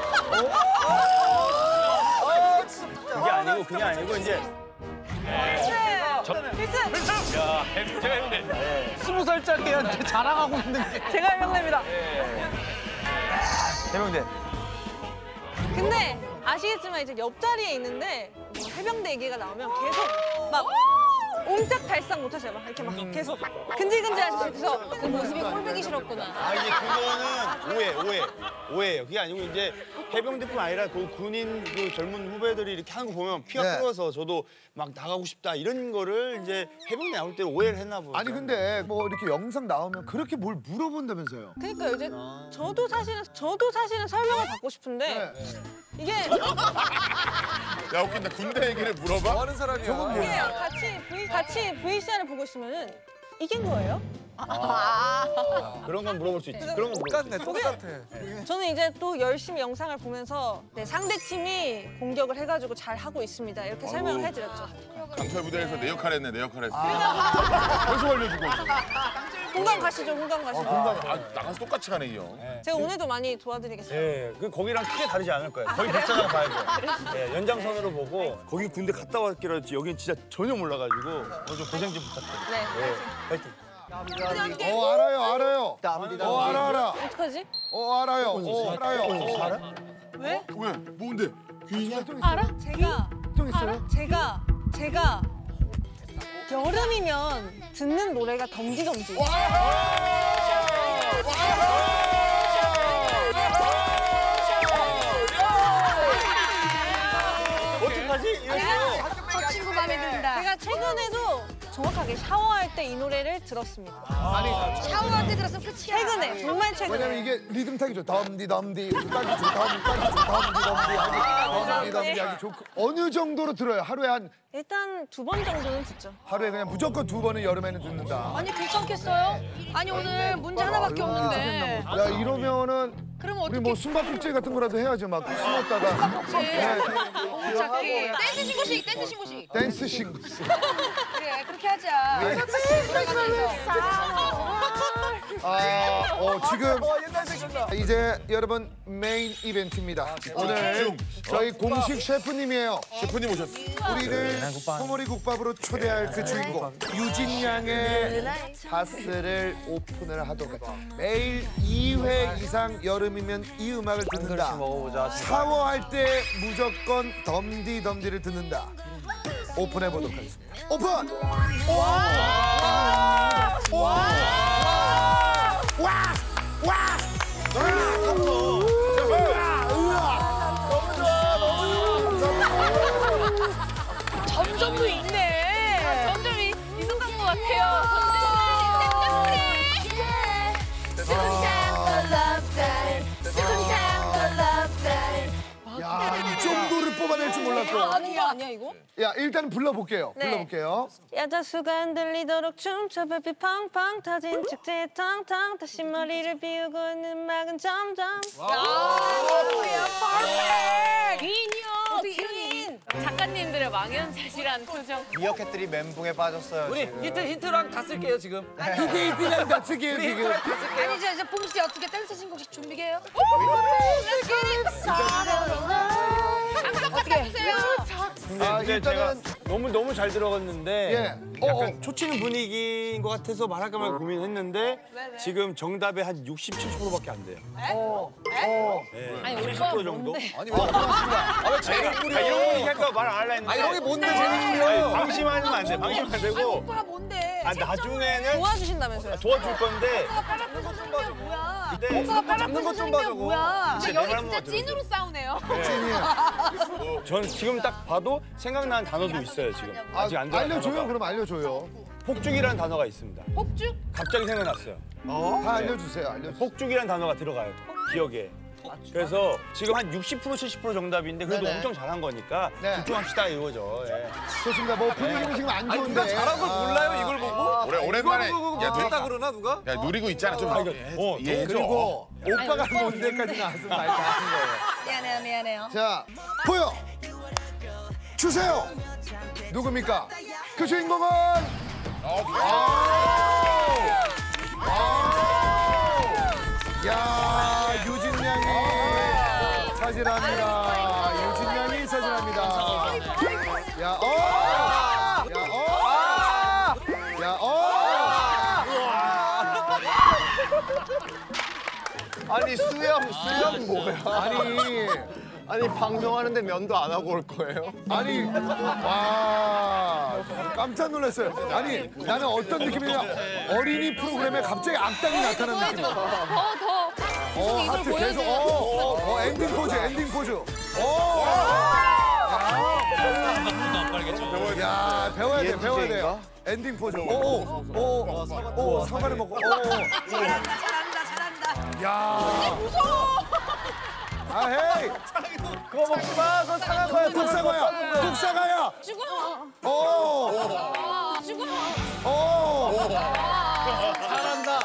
그게 아니고 이제. 필승! 야, 해병대. 20살짜리 애한테 자랑하고 있는 게. 제가 해병대입니다. 해병대. 근데 아시겠지만 이제 옆자리에 있는데 뭐 해병대 얘기가 나오면 계속 막 옴짝달싹 못하세요. 막 이렇게 막 계속 근질근질하셔서 그 모습이 꼴보기 싫었구나. 이제 그거는 오해예요. 그게 아니고 이제 해병대뿐 아니라 그 군인 그 젊은 후배들이 이렇게 하는 거 보면 피가 네. 끓어서 저도 막 나가고 싶다 이런 거를 이제 해병대 나올 때 오해를 했나 보죠. 아니 근데 뭐 이렇게 영상 나오면 그렇게 뭘 물어본다면서요? 그러니까 이제 저도 사실은 설명을 받고 싶은데 이게 야 웃긴다. 군대 얘기를 물어봐? 뭐 하는 사람이야? 저건 뭐야? 같이 VCR을 보고 있으면은 이게 뭐예요? 그런 건 물어볼 수 있지. 그런 건 물어볼 수 있지. 똑같아. 저는 이제 또 열심히 영상을 보면서 네, 상대팀이 공격을 해가지고 잘 하고 있습니다. 이렇게 설명을 해드렸죠. 강철 부대에서 내 역할 했네. 내 역할 했어. 계속 알려주고. 공감 가시죠, 공감 가시죠. 나가서 똑같이 가네 이 형. 제가 오늘도 많이 도와드리겠습니다. 예, 그 거기랑 크게 다르지 않을 거예요. 거기 비슷하다고 봐야죠. 예, 연장선으로 보고 거기 군대 갔다 왔기라 했지 여긴 진짜 전혀 몰라가지고 좀 고생 좀 부탁드립니다. 네. 예, 파이팅. 알아요. 알아. 어떡하지? 알아요. 알아? 왜? 왜? 뭔데? 귀인이야? 알아? 제가 여름이면 듣는 노래가 덤디덤디. 어떡하지? 저 친구 마음에 든다. 제가 최근에도 정확하게 샤워할 때 이 노래를 들었습니다. 아니 샤워할 때 들었으면 끝이야. 최근에, 정말 최근에. 왜냐면 이게 리듬 타기 좋아. 덤디 덤디 딸기 좋 덤디 하기 좋고 어느 정도로 들어요? 하루에 일단 2번 정도는 듣죠. 하루에 그냥 무조건 2번은 여름에는 듣는다. 아니 괜찮겠어요? 아니 오늘 문제 하나밖에 없는데. 야 이러면은 그럼 우리 어떻게? 뭐 숨바꼭질 같은 거라도 해야죠. 막 숨었다가 찾기. 댄스 신고식, 댄스 신고식. 댄스 신고식. 그래 그렇게 하자. 지금 이제 여러분 메인 이벤트입니다. 오늘 저희 공식 셰프님이에요. 셰프님 오셨어. 우리를 소머리 국밥으로 초대할 그 주인공 유진 양의 바스를 오픈을 하도록 하겠습니다. 매일 2회 이상 여름이면 이 음악을 듣는다. 샤워할 때 무조건 덤디덤디를 듣는다. 오픈해 보도록 하겠습니다. 오픈! 점점도 있네. 점점이 이승간 것 같아요. 야, 이 정도를 뽑아낼 줄 몰랐어. 되는 거 아니야 이거? 야, 일단 불러볼게요. 네. 불러볼게요. 야자수가 흔들리도록 춤춰 별빛 팡팡 터진 축제에 탕탕 다시 머리를 비우고 있는 음악은 점점 퀸이요. 작가님들의 망연자실한 표정. 미어캣들이 멘붕에 빠졌어요. 우리 지금. 힌트랑 다 쓸게요 지금. 이게 이틀냥 다 쓰게요, 지금. 아니 이제 봄 씨 어떻게 댄스 신곡식 준비해요? 장석 갖다 주세요. 아, 근데 일단은 제가 너무 잘 들어갔는데 예. 약간 초치는 분위기인 것 같아서 말할까 말까 고민했는데 지금 정답의 한 60, 70%밖에 안 돼요. 네. 아니 70% 정도? 아니, 고맙습니다. 왜 재능 뿌려? 이런 거 얘기할까 말 안 할라 했는데. 아 이런 게 뭔데 재능 뿌려? 방심하면 안 돼. 방심하면 안 되고. 오빠가 뭔데? 나중에는 도와주신다면서요? 도와줄 건데. 빨라 부서진 게 뭐야? 네. 오빠가 빨라 잡는 것 부서진 좀 게 봐, 저거. 뭐야? 진짜 여기 내말 진짜 한번 찐으로 싸우네요. 전 지금 딱 봐도 생각나는 단어도 있어요 지금. 아직 안 들어간 알려줘요, 단어가. 그럼 알려줘요. 폭죽이라는 단어가 있습니다. 폭죽? 갑자기 생각났어요. 다 알려주세요, 알려주세요. 폭죽이라는 단어가 들어가요. 기억에. 그래서 지금 한 60%, 70% 정답인데 그래도 네네. 엄청 잘한 거니까 네. 집중합시다 이거죠. 예. 좋습니다. 뭐 분위기는 지금 안 아니 좋은데. 누가 잘한 걸 몰라요 이걸 보고? 오랜만에 이걸 보고 야, 됐다 그러나 누가? 야 누리고 있잖아 좀 이해해줘. 그리고 오빠가 뭔데까지 나왔으면 말 다 하는 거예요. 미안해요. 자, 보여 주세요. 누굽니까? 그 주인공은 야, 유진 양이 사진합니다. 유진 양이 사진합니다. 야, 아니 수염 뭐야? 아니 방송하는데 면도 안 하고 올 거예요? 아니, 와, 깜짝 놀랐어요. 아니, 나는 어떤 느낌이냐, 어린이 프로그램에 갑자기 악당이 나타난 느낌. 하트 계속, 엔딩 포즈, 엔딩 포즈. 야, 배워야 돼, 배워야 돼요. 엔딩 포즈. 사과를 먹고, 잘한다. 야. 무서워. 아, 헤이. 그거 먹지 마. 그거 상한 거야. 독사과야. 독사과야. 죽어. 죽어. 잘한다.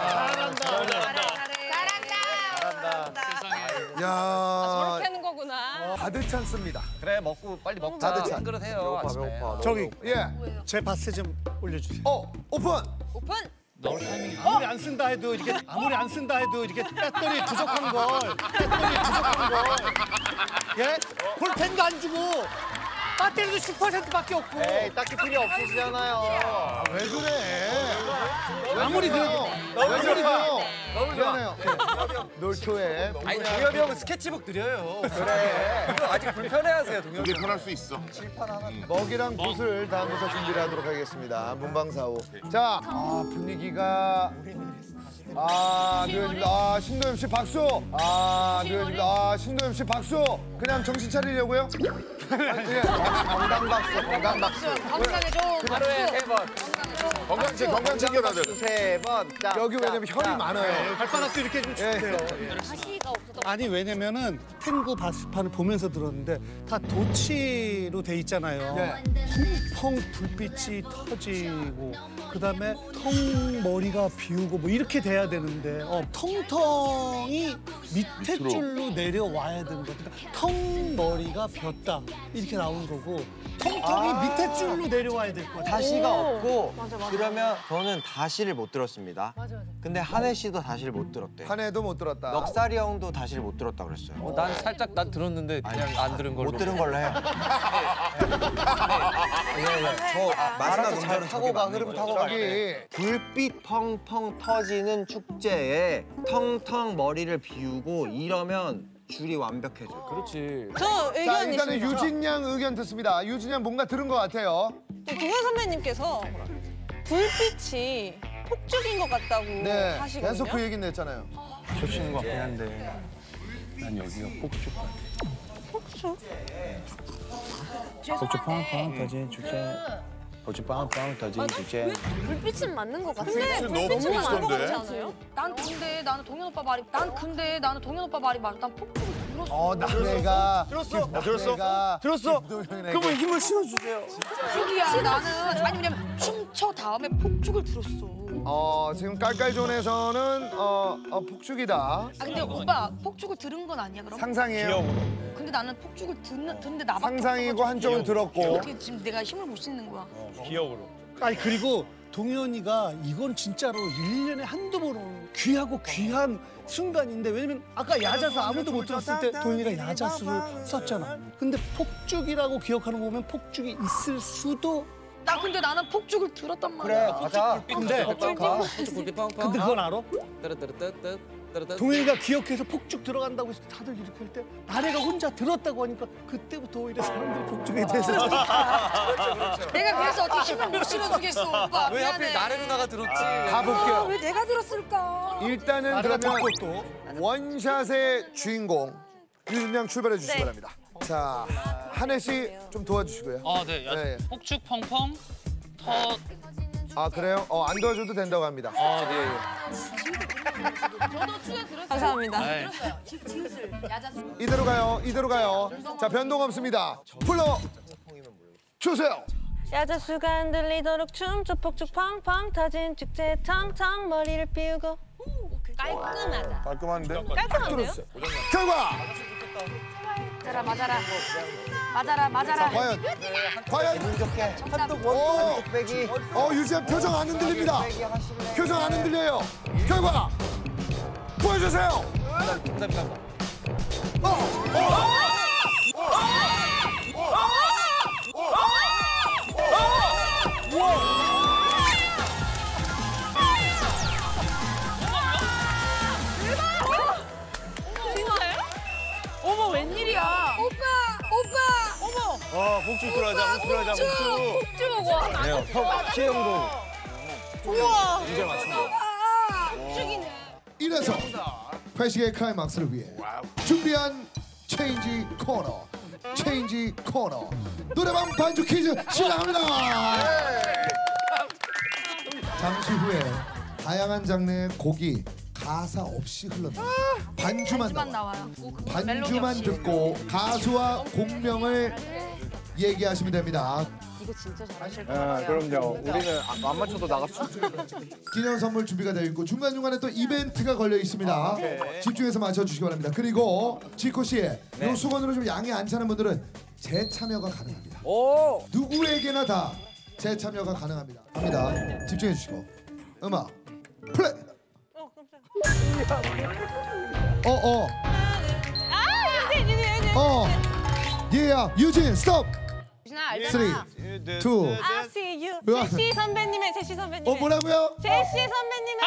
야, 저렇게 하는 거구나. 가득 찬습니다. 그래 먹고 빨리 먹자. 가득 찬. 한 그릇 해요. 아침에. 저기 예. 제 바스 좀 올려주세요. 오픈. 오픈. 아무리 안 쓴다 해도 이렇게 배터리 부족한 걸 예? 볼펜도 안 주고 배터리도 10%밖에 없고 에이 딱히 필요 없으시잖아요. 왜 그래? 아무리 그래도 너무 미안해요. 놀토에 아니 동엽이 형은 스케치북 드려요. 그래. 아직 불편해하세요 동엽이. 그게 편할 수 있어. 먹이랑 붓을 다음부터 준비를 하도록 하겠습니다. 문방사호. 자, 분위기가 묘해집니다. 신도엽 씨 박수. 묘해집니다. 신도엽 씨 박수. 그냥 정신 차리려고요? 예. 건강 박수. 건강에 좀. 하루에 3번. 건강 챙겨 다들. 3번. 여기 왜냐면 혈이 많아요. 발바닥도 이렇게 좀 주세요. 아니 왜냐면은 탱고 바스판을 보면서 들었는데 다 도치로 돼 있잖아요. 펑 불빛이 터지고 그다음에 텅 머리가 비우고 뭐 이렇게 돼야 되는데 텅텅이 밑에 줄로 내려와야 되는 거예요. 그러니까 텅 머리가 폈다 이렇게 나오는 거고 텅텅이 밑에 줄로 내려와야 될 거예요. 다시가 없고 그러면 저는 다시를 못 들었습니다. 근데 한혜 씨도 다시를 못 들었대요. 한해도 못 들었다. 넉살이 형도 다시를 못 들었다 그랬어요. 난 살짝 난 들었는데 그냥 안 들은 걸로. 못 들은 걸로 해요. 말아서 잘 타고 가, 흐름 타고 가. 저기 불빛 펑펑 터지는 축제에 텅텅 머리를 비우고 이러면 줄이 완벽해져요. 그렇지. 저 자, 의견이 일단은 있습니다. 유진 양 의견 듣습니다. 유진 양 뭔가 들은 것 같아요. 동현 선배님께서 불빛이 폭죽인 것 같다고 네, 하시거든요. 계속 그 얘기는 했잖아요. 좋치는 것 같긴 한데 난 여기가 폭죽 같아. 폭죽? 폭죽 팡팡 터진 축제. 폭죽 팡팡 터진 축제. 불빛은 맞는 것 같아. 근데 너무 불빛은 맞는 것 비슷한데? 같지 않아요? 난 근데 나는 동현 오빠 말이 난 폭죽을 나래가. 들었어? 그럼 힘을 실어주세요. 폭죽이야. 나는 아니 왜냐면 춤춰 다음에 폭죽을 들었어. 지금 깔깔존에서는 폭죽이다. 아 근데 오빠 폭죽을 들은 건 아니야 그럼? 상상이에요. 근데 나는 폭죽을 듣는데 나밖에 상상이고 한쪽은 들었고. 어떻게 지금 내가 힘을 못 싣는 거야? 기억으로. 아니 그리고 동현이가 이건 진짜로 1년에 한두 번 오는 귀한 순간인데 왜냐면 아까 야자수 아무도 못 들었을 때 동현이가 야자수를 썼잖아. 근데 폭죽이라고 기억하는 거 보면 폭죽이 있을 수도. 근데 나는 폭죽을 들었단 말이야. 그래 가자. 근데 그건 알아? 동현이가 기억해서 폭죽 들어간다고 해서 다들 이렇게 할 때 나래가 혼자 들었다고 하니까 그때부터 오히려 사람들이 폭죽에 대해서 내가 그래서 어떻게 힘을 못 실어주겠어 오빠. 왜 하필 나래 누나가 들었지? 가볼게요. 왜 내가 들었을까? 일단은 그러면 원샷의 주인공 유준양 출발해 주시기 바랍니다. 자, 한혜 씨 좀 도와주시고요. 네. 네. 폭죽 펑펑 그래요? 안 도와줘도 된다고 합니다. 네. 저도 추에 들었어요. 감사합니다. 들었어요. 지읒을 야자수. 이대로 가요. 자, 변동 없습니다. 불러 주세요. 야자수가 흔들리도록 춤춰 폭죽 팡팡 터진 축제 탕탕 머리를 비우고 깔끔하다. 깔끔한데? 깔끔한데요? 결과 맞아라. 과연 기분 좋게. 한독 원톱 빼기. 유지한 표정 안 흔들립니다. 표정 안 흔들려요. 결과 보여주세요. 어머 웬일이야? 오빠. 복주 들어가자. 폭죽 와. 시영도. 우와. 이제 맞춘다. 폭죽이네. 이래서 회식의 클라이막스를 위해 준비한 체인지 코너 노래방 반주 퀴즈 시작합니다. 잠시 후에 다양한 장르의 곡이 가사 없이 흘러나 반주만 나와요. 반주만 듣고 가수와 곡명을 얘기하시면 됩니다. 이거 진짜 잘하실 거예요. 그럼요. 우리는 안 맞춰도 나갔어. 기념 선물 준비가 되어 있고 중간중간에 또 이벤트가 걸려 있습니다. 집중해서 맞춰주시기 바랍니다. 그리고 지코 씨, 이 수건으로 좀 양이 안 차는 분들은 재참여가 가능합니다. 누구에게나 다 재참여가 가능합니다. 갑니다. 집중해 주시고 음악 플레이. 유진 스톱. 유진아 3, 2. I see you. 제시 선배님의. 뭐라고요? 제시 선배님의.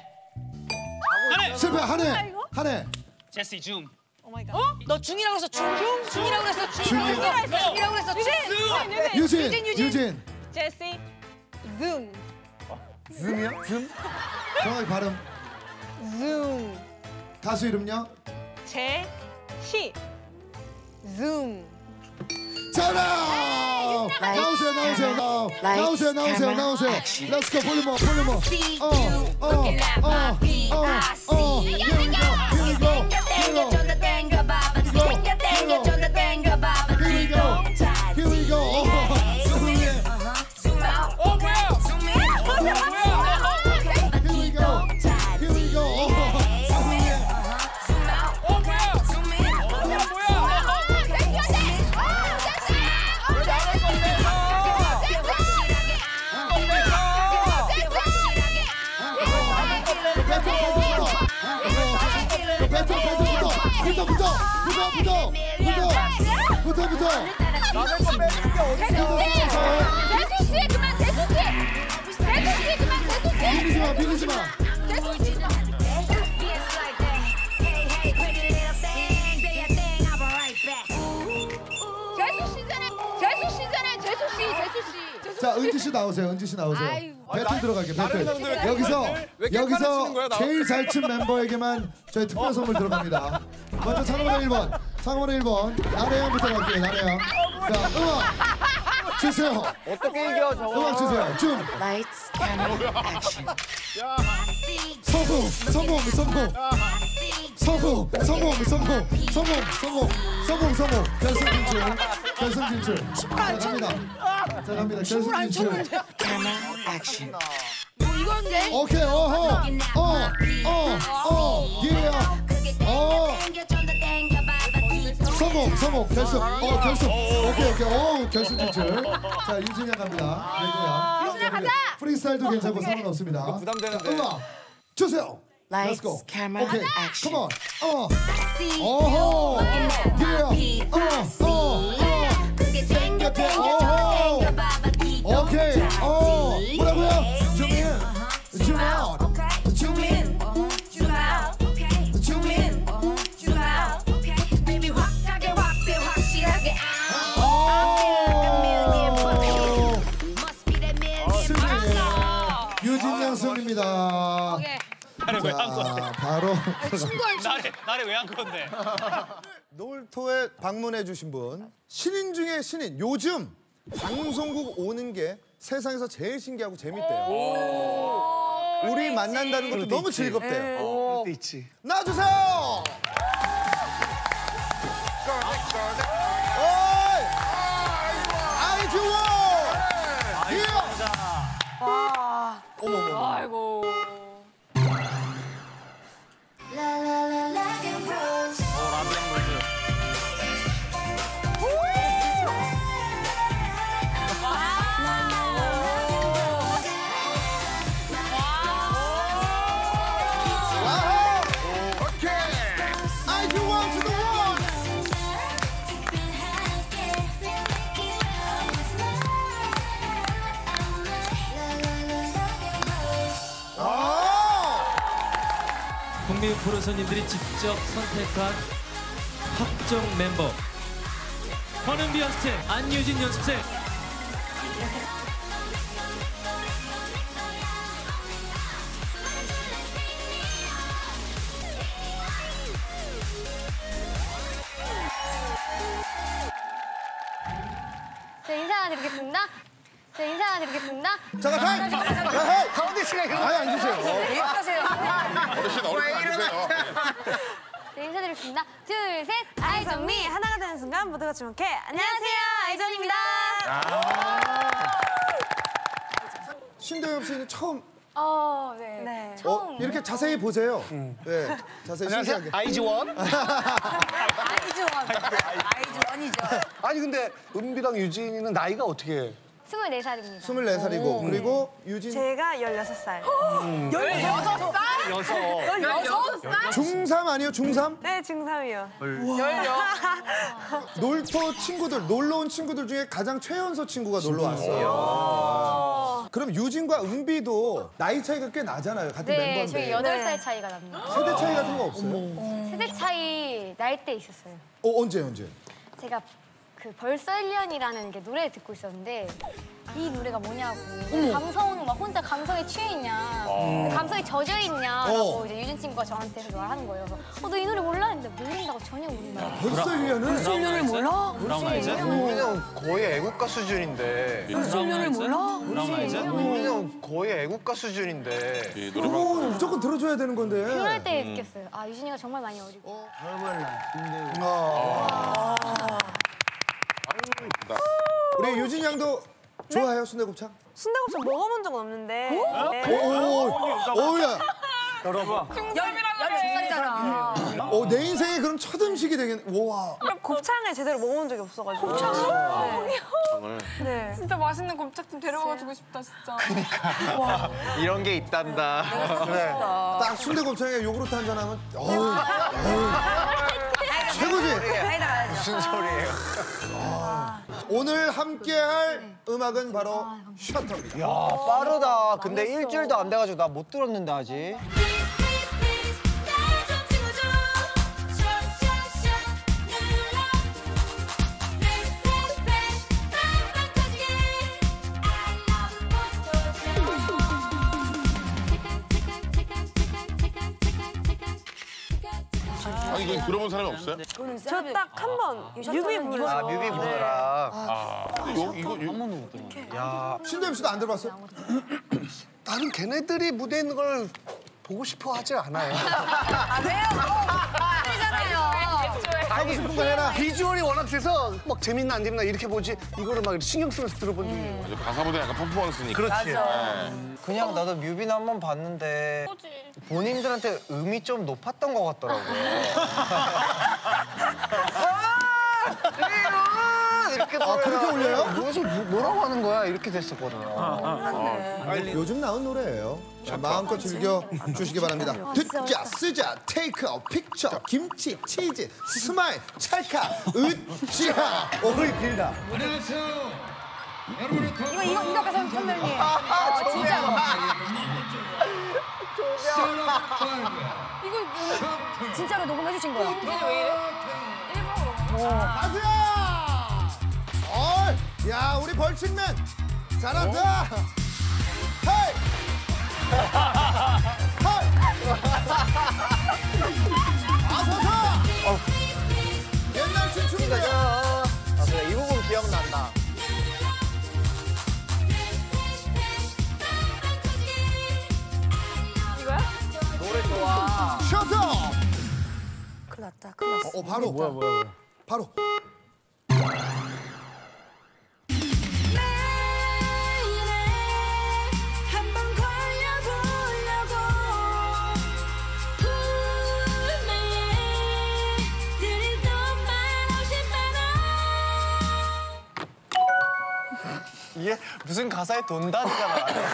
실패. 한해. 제시 줌. 오 마이 갓. 너 중이라고 그랬어. 중이라고 그랬어. 중이라고 그랬어. 유진. 제시 줌. 줌이요? 정확히 발음. 줌. 가수 이름요? 제시 줌. 정답! 나오세요. Let's go, 볼륨업. Here we go. 부터. 남의 거 뺏는 게 어딨어? 대수씨 그만 대수씨 그만 밀리지 마. 제수씨. 자, 은지 씨 나오세요. 배틀 들어갈게요. 배틀. 여기서 제일 잘 친 멤버에게만 저희 특별 선물 들어갑니다. 먼저 상원의 1번. 나래양부터 갈게요. 나래양. 자, 음악 주세요. 어떻게 이겨 저거? 음악 주세요. 줌. 성공. 성공. 결승 진출. 자, 갑니다. 결승 진출. 뭐 이건데? 오케이, 성공, 결승. 오케이, 결승 진출. 자, 유진이 갑니다. 유진아 가자. 프리스타일도 괜찮고 상관없습니다. 부담되는데. 음악 주세요. Let's go. 오케이, come on. 오케이, 뭐라고요? Zoom in, zoom out, zoom in, zoom out, zoom in, zoom out. Baby 확하게 확대 확실하게. 유진양 승입니다. 나를 왜 한 건데? 바로 나를 왜 한 건데? 놀토에 방문해 주신 분 신인 중에 신인. 요즘 방송국 오는 게 세상에서 제일 신기하고 재밌대요. 우리 만난다는 것도 너무 즐겁대요. 있지. 나와주세요. 아이즈원. 어머. 아이고. 국민 프로선님들이 직접 선택한 합정 멤버 권은비 연습생, 안유진 연습생. 인사드리겠습니다. 잠깐, 가운데 씨가 이거. 아예 앉으세요. 하세요. 어르신 앉으세요. 네, 인사드리겠습니다. 둘, 셋. 아이전미 하나가 되는 순간 모두가 주목해. 안녕하세요, 아이전입니다. 신도엽 씨는 처음. 네. 이렇게 자세히 보세요. 네, 자세히 신기하게. 아이즈원. 아이즈원이죠. 아니 근데 은비랑 유진이는 나이가 어떻게 해? 24살입니다. 24살이고 그리고 유진 제가 16살. 16살? 중3 아니에요? 중3? 네, 중3이요. 놀토 친구들, 놀러 온 친구들 중에 가장 최연소 친구가 놀러 왔어요. 그럼 유진과 은비도 나이 차이가 꽤 나잖아요. 같은 네, 저희 멤버인데. 8살 차이가 납니다. 세대 차이 같은 거 없어요? 세대 차이 날 때 있었어요. 언제? 제가 그 벌써 1년이라는 게 노래 듣고 있었는데 이 노래가 뭐냐고 감성 막 혼자 감성에 취해 있냐 감성에 젖어 있냐라고 이제 유진 친구가 저한테 말하는 거예요. 너 이 노래 몰라? 했는데 모른다고 전혀 모른다고. 벌써 1년을? 벌써 1년을 몰라? 브라운 아이즈? 은비는 거의 애국가 수준인데. 벌써 1년을 몰라? 브라운 아이즈? 은비는 거의 애국가 수준인데. 그거 무조건 들어줘야 되는 건데. 그럴 때 느꼈어요. 아 유진이가 정말 많이 어리고. 우리 유진 양도 좋아해요, 순대곱창? 순대곱창 먹어본 적은 없는데. 오야. 여러분. 16살이잖아. 내 인생에 그럼 첫 음식이 되겠네. 우와. 곱창을 제대로 먹어본 적이 없어가지고. 곱창을? 네. 진짜 맛있는 곱창 좀 데려가지고 싶다 진짜. 이런 게 있단다. 그래. 딱 순대곱창에 요구르트 한잔 하면 어우. 최고지. 무슨 소리예요? 오늘 함께할 음악은 바로 셔터입니다. 야 빠르다. 근데 일주일도 안 돼가지고 나 못 들었는데 아직. 아니 이거 들어본 사람이 없어요? 저 딱 한 번 뮤비 부르고. 아 뮤비 보느라. 이거 야 신도엽 씨도 안 들어봤어요? 나는 걔네들이 무대 있는 걸 보고 싶어 하지 않아요. 아 왜요? 하고 싶은 거 해라. 비주얼이 워낙 세서 막 재밌나 안 재밌나 이렇게 보지 이거를 막 신경 쓰면서 들어본 적이 있는 거야. 가사보다 약간 퍼포먼스니까. 그렇지. 그냥 나도 뮤비는 한 번 봤는데 본인들한테 음이 좀 높았던 것 같더라고요. 이렇게 그렇게 올려요? 뭐라고 하는 거야? 이렇게 됐었거든요. 요즘 나온 노래예요. 자, 마음껏 즐겨 주시기 바랍니다. 듣자, 쓰자, 테이크 어 픽처, 김치, 치즈, 스마일, 찰카, 으쌰. 오이 길다. 이거 가서 선배님. 진짜로. 이거 진짜로 녹음해 주신 거야. 왜 이래? 가자! 야, 우리 벌칙맨 잘한다. 헤이! 헤이! 아서서! 옛날 춤추는 거야. 그래, 이 부분 기억난다. 이거야? 노래 좋아. 셔터! 큰일 났다. 큰일 났어. 바로. 뭐야. 바로. 한번 걸려보려고 드릴돈만 50만 원. 이게 무슨 가사에 돈다니잖아.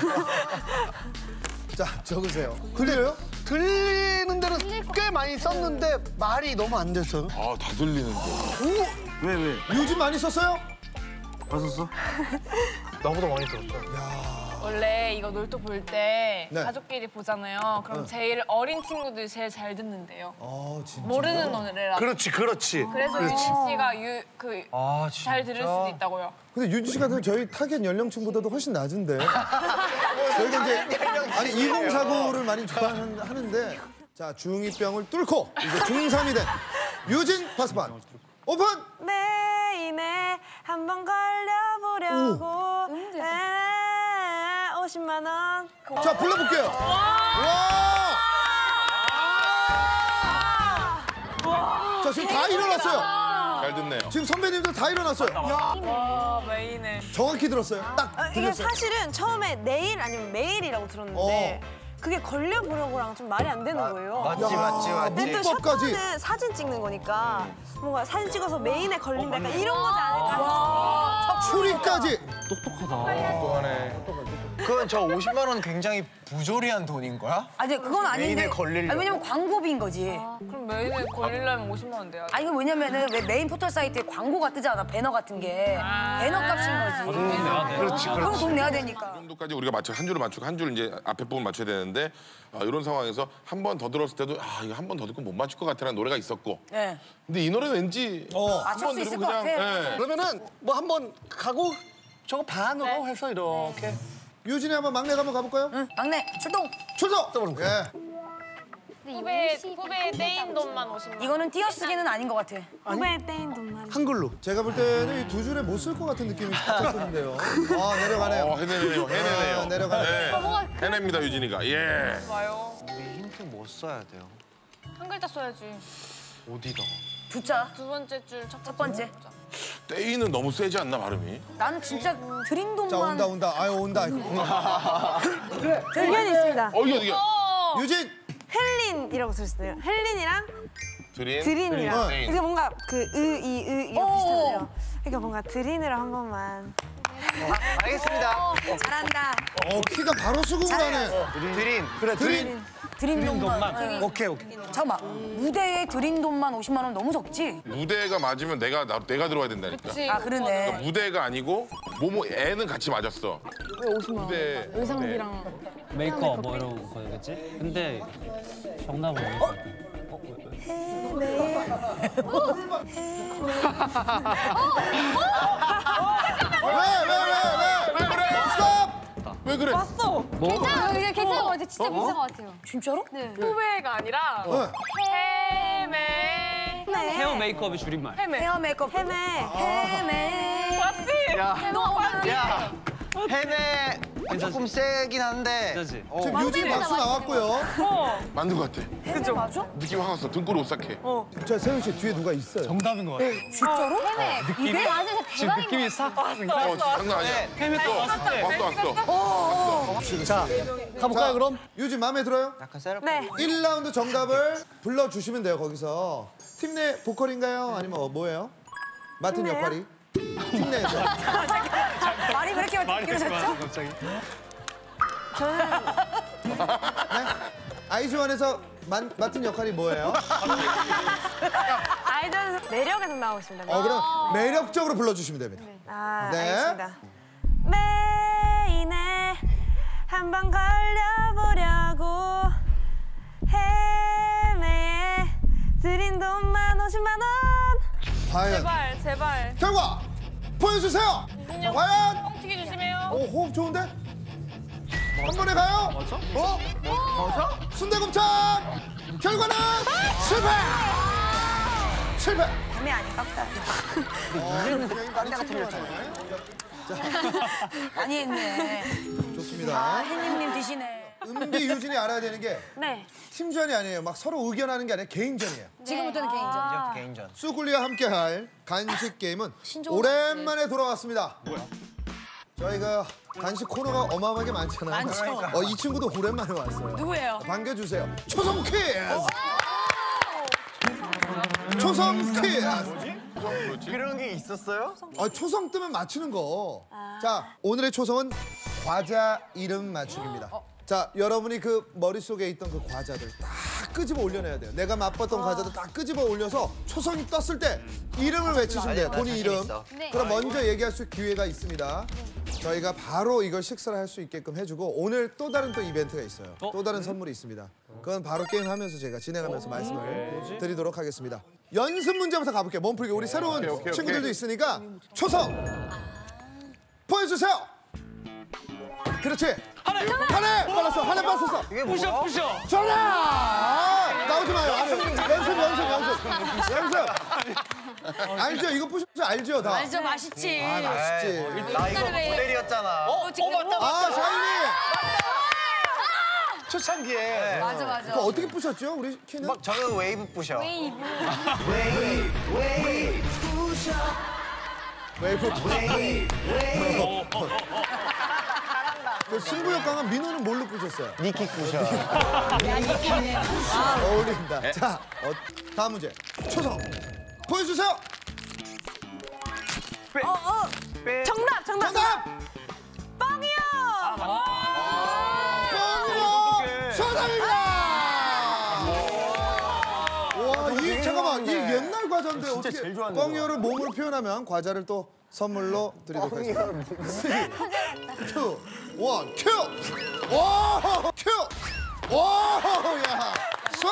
자, 적으세요. 들려요? 들리는 대로 꽤 많이 썼는데 말이 너무 안 돼서. 다 들리는데. 왜? 요즘 많이 썼어요? 봤었어? 나보다 많이 들었다. 원래 이거 놀토 볼 때 네. 가족끼리 보잖아요. 그럼 제일 어린 친구들이 제일 잘 듣는데요. 진짜? 모르는 노래라. 그렇지. 그래서 유진 씨가 잘 들을 수도 있다고요. 근데 유진 씨 같은 저희 타겟 연령층보다도 훨씬 낮은데. 저희가 이제 2049를 많이 좋아하는데 자, 중2병을 뚫고 이제 중3이 된 유진 바스판 오픈! 메인에 한번 걸려보려고 50만 원. 자, 불러볼게요. 자, 지금 다 일어났어요. 잘 듣네요. 지금 선배님들 다 일어났어요. 와, 메인에. 정확히 들었어요. 딱 이게 들렸어요. 사실은 처음에 내일 아니면 매일이라고 들었는데 그게 걸려보려고랑 좀 말이 안 되는 거예요. 맞지. 근데 또 문법까지. 셔터는 사진 찍는 거니까 뭔가 사진 찍어서 메인에 걸린다 약간 이런 거지 않을까? 추리까지. 그건 저 50만 원 굉장히 부조리한 돈인 거야? 아니 그건 아닌데. 메인에 걸리려고. 아니, 왜냐면 광고비인 거지. 그럼 메인에 걸리려면 50만 원 돼야 돼. 아니 이거 왜냐면은 왜 메인 포털 사이트에 광고가 뜨잖아. 배너 같은 게. 배너 값인 거지. 그렇지. 그럼 돈 내야 되니까. 이 정도까지 우리가 한 줄을 맞추고 한 줄 이제 앞에 부분 맞춰야 되는데 이런 상황에서 한 번 더 들었을 때도 이거 한 번 더 듣고 못 맞출 것 같아라는 노래가 있었고. 네. 근데 이 노래는 왠지 맞출 수 있을 것 같아. 그러면은 뭐 한번 가고 저거 반으로 해서 이렇게. 유진이 한번 막내가 한번 가볼까요? 응. 막내 출동. 출동! 예. 후배 떼인 돈만 50만 원. 이거는 띄어쓰기는 아닌 것 같아. 후배 떼인 돈만. 한글로. 제가 볼 때는 이 두 줄에 못 쓸 것 같은 느낌이 살짝 드는데요. 내려가네요. 해내네요. 내려가네요. 해냅니다, 유진이가. 예. 와요. 힌트 뭐 써야 돼요? 한 글자 써야지. 어디다가? 두 자. 두 번째 줄 첫 번째. 떼이는 너무 세지 않나, 발음이? 나는 진짜 드린 돈만. 자, 온다. 아유, 온다. 의견이 있습니다. 어디가? 유진! 헬린이라고 들었어요. 헬린이랑 드린? 드린이랑. 드린. 이게 뭔가 그 이랑 비슷하네요. 그러니까 뭔가 드린으로 한 번만. 알겠습니다. 잘한다. 키가 바로 수긍하네. 드린. 그래, 드린. 드린 돈만. 오케이. 잠깐만. 무대에 드린 돈만 50만 원 너무 적지? 무대가 맞으면 내가 들어와야 된다니까. 아 그러네. 그러니까 무대가 아니고 애는 같이 맞았어. 왜 50만 원? 무대 의상비랑. 메이크업 뭐 이런 거겠지? 근데 정답은 왜 그래? 왔어. 뭐? 이게 괜찮은 것 같아요. 진짜 괜찮은 것 같아요. 진짜로? 네. 후배가 아니라 헤메. 헤어 메이크업의 줄임말. 헤어 메이크업. 헤메. 헤메. 맞지? 야, 헤메 조금 세긴 한데. 그렇지. 지금 유진 박수 나왔고요. 맞는 것 같아. 그죠? 맞아? 느낌 확 왔어. 등골 오싹해. 자, 세훈 씨 뒤에 누가 있어요? 정답인 것 같아. 진짜로? 느낌이 지금 느낌이 싹. 장난 아니야. 햄이 또 왔어. 왔어. 자, 가볼까요, 그럼? 유진 마음에 들어요? 약간 세라. 네. 1라운드 정답을 불러주시면 돼요, 거기서. 팀 내 보컬인가요? 아니면 뭐예요? 맡은 역할이? 팀 내에서. 말이 왜 이렇게 길어졌죠? 갑자기. 네? 아이즈원에서 맡은 역할이 뭐예요? 아이돌 매력에서 나오고 있습니다. 그럼 매력적으로 불러주시면 됩니다. 아, 네. 알겠습니다. 메인에 한번 걸려보려고 헤매에 들인 돈만 50만 원. 과연 제발, 제발. 결과 보여주세요. 과연 뻥튀기 조심해요. 오, 호흡 좋은데? 한 번에 가요? 맞아? 맞아? 순대곱창 결과는 실패! 밤이 아닌가 보다. 남자가 틀렸잖아요. 많이 했네. 좋습니다. 혜님님 드시네. 은비, 유진이 알아야 되는 게 네. 팀전이 아니에요. 막 서로 의견하는 게 아니라 개인전이에요. 지금부터는 개인전. 개인전. 수굴리와 함께할 간식 게임은 오랜만에 돌아왔습니다. 뭐야? 저희가 간식 코너가 어마어마하게 많잖아요. 많죠. 이 친구도 오랜만에 왔어요. 누구예요? 반겨주세요. 초성 퀴즈! 초성 퀴즈! 그런 게 있었어요? 초성 뜨면 맞추는 거. 자, 오늘의 초성은 과자 이름 맞추기입니다. 자, 여러분이 그 머릿속에 있던 그 과자들 딱 끄집어 올려내야 돼요. 내가 맛봤던 과자들 딱 끄집어 올려서 초성이 떴을 때 이름을 외치시면 돼요. 본인 이름. 네. 그럼 먼저 얘기할 수 기회가 있습니다. 저희가 바로 이걸 식사를 할 수 있게끔 해주고 오늘 또 다른 또 이벤트가 있어요. 또 다른 선물이 있습니다. 그건 바로 게임하면서 제가 진행하면서 말씀을 드리도록 하겠습니다. 연습 문제부터 가볼게요. 몸풀기. 우리 새로운 친구들도 있으니까 초성 보여주세요. 그렇지. 한해 빨랐어. 한해 빨랐어. 이게 뭐야? 부셔. 전화 나오지 마요. 연습. 알죠? 이거 부셔 알죠 다. 알죠, 맛있지. 맛있지. 나 이거 모델이었잖아. 아, 샤이니. 초창기에. 맞아. 그거 어떻게 부셨죠, 우리 키는? 저는 웨이브 부셔. 웨이브. 그 승부욕 강한 민호는 뭘로 부셨어요? 니킥 부셔. 어울린다. 자, 다음 문제. 초성 보여주세요. 정답. 뻥이요. 뻥이요. 정답입니다. 와, 잠깐만, 이 옛날 과자인데 어떻게 제일 좋아하는 뻥이요를 몸으로 표현하면 과자를 또 선물로 드리도록 하겠습니다. 3, 2, 1, 큐! 오! 큐! 오! 야! 송!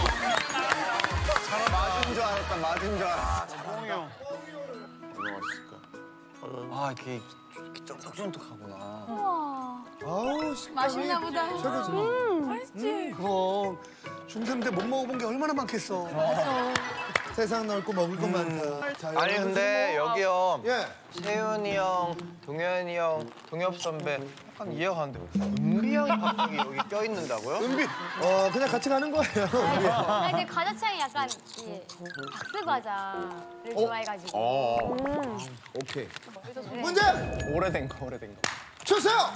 맞은 줄 알았다. 맞은 줄 알았어. 얼마나 맛있을까? 아, 이렇게 쫀득쫀득하구나. 아우, 맛있나 보다. 맛있지? 그럼 중3 때 못 먹어본 게 얼마나 많겠어. 세상 넓고 먹을 것 많다. 자, 아니 근데 여기요. 예. 세윤이 형, 동현이 형, 동엽 선배 약간 이해가는데 은비 형이 갑자기 여기 껴있는다고요? 은비. 그냥 같이 가는 거예요. 아니 근데 과자 취향이 약간 이 박스 과자를 좋아해가지고. 오케이. 문제 오래된 거. 주세요.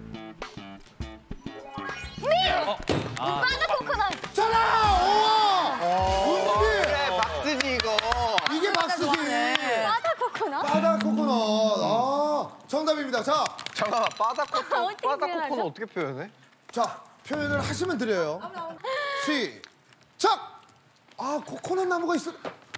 바다 코코넛. 전화. 우와. 그래, 박스지 이거. 이게 박스지. 바다 코코넛. 바다 코코넛. 정답입니다. 자, 잠깐만, 바다 어떻게 표현하죠? 코코넛 어떻게 표현해? 자, 표현을 하시면 드려요. 시작. 코코넛 나무가 있어.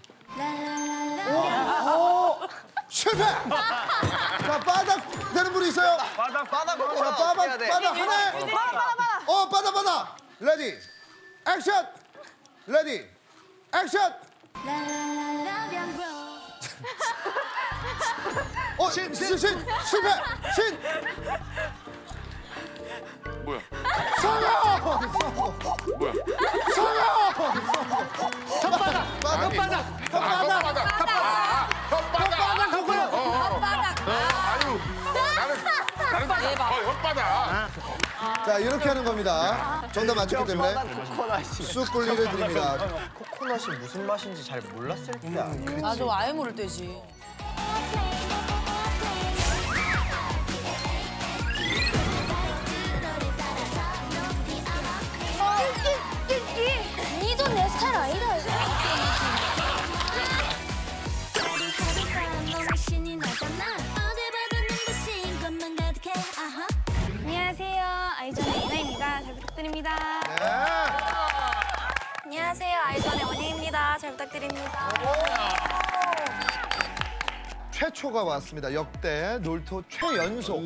실패. 자, 바닥 되는 분이 있어요. 바다 코코넛 자, 어떻게 해야 돼? 바다 하나. 바다. 레디. 액션. 레디. 액션. 실패. 뭐야? 성형. 뭐야? 혓바닥. 아유, 나는 혓바닥. 자, 이렇게 하는 겁니다. 정답 맞췄기 때문에 쑥꿀리를 드립니다. 코코넛이 무슨 맛인지 잘 몰랐을 때 아니에요? 나도 아예 모를 때지. 니도 내 스타일 아니다. 안녕하세요. 아이전의 이나입니다. 잘 부탁드립니다. 안녕하세요. 아이전의 원희입니다. 잘 부탁드립니다. 최초가 왔습니다. 역대 놀토 최연소.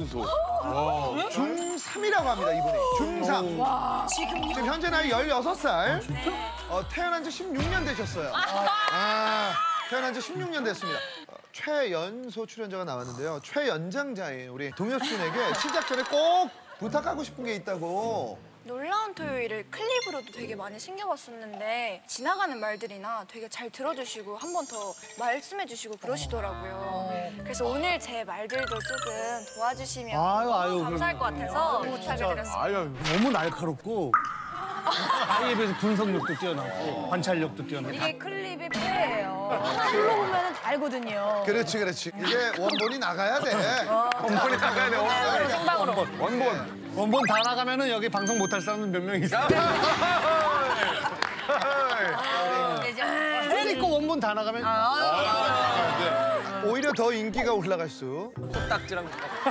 중3이라고 합니다, 이분이. 중3. 지금 현재 나이 16살. 태어난 지 16년 되셨어요. 태어난 지 16년 됐습니다. 최연소 출연자가 나왔는데요. 최연장자인 우리 동엽 씨에게 시작 전에 꼭 부탁하고 싶은 게 있다고. 놀라운 토요일을 클립으로도 되게 많이 신경봤었는데 지나가는 말들이나 되게 잘 들어주시고 한 번 더 말씀해주시고 그러시더라고요. 그래서 오늘 제 말들도 조금 도와주시면 너무 감사할 것 같아서 부탁을 드렸습니다. 너무 날카롭고 아이에 비해서 분석력도 뛰어나고 관찰력도 뛰어나고. 이게 클립의 폐예요. 클로 보면 다 알거든요. 그렇지. 이게 원본이 나가야 돼. 원본이 나가야 돼. 생방으로. 원본 다 나가면은 여기 방송 못할 사람은 몇 명 있어요. 그러니까 원본 다 나가면 오히려 더 인기가 올라갈 수. 코딱지랑.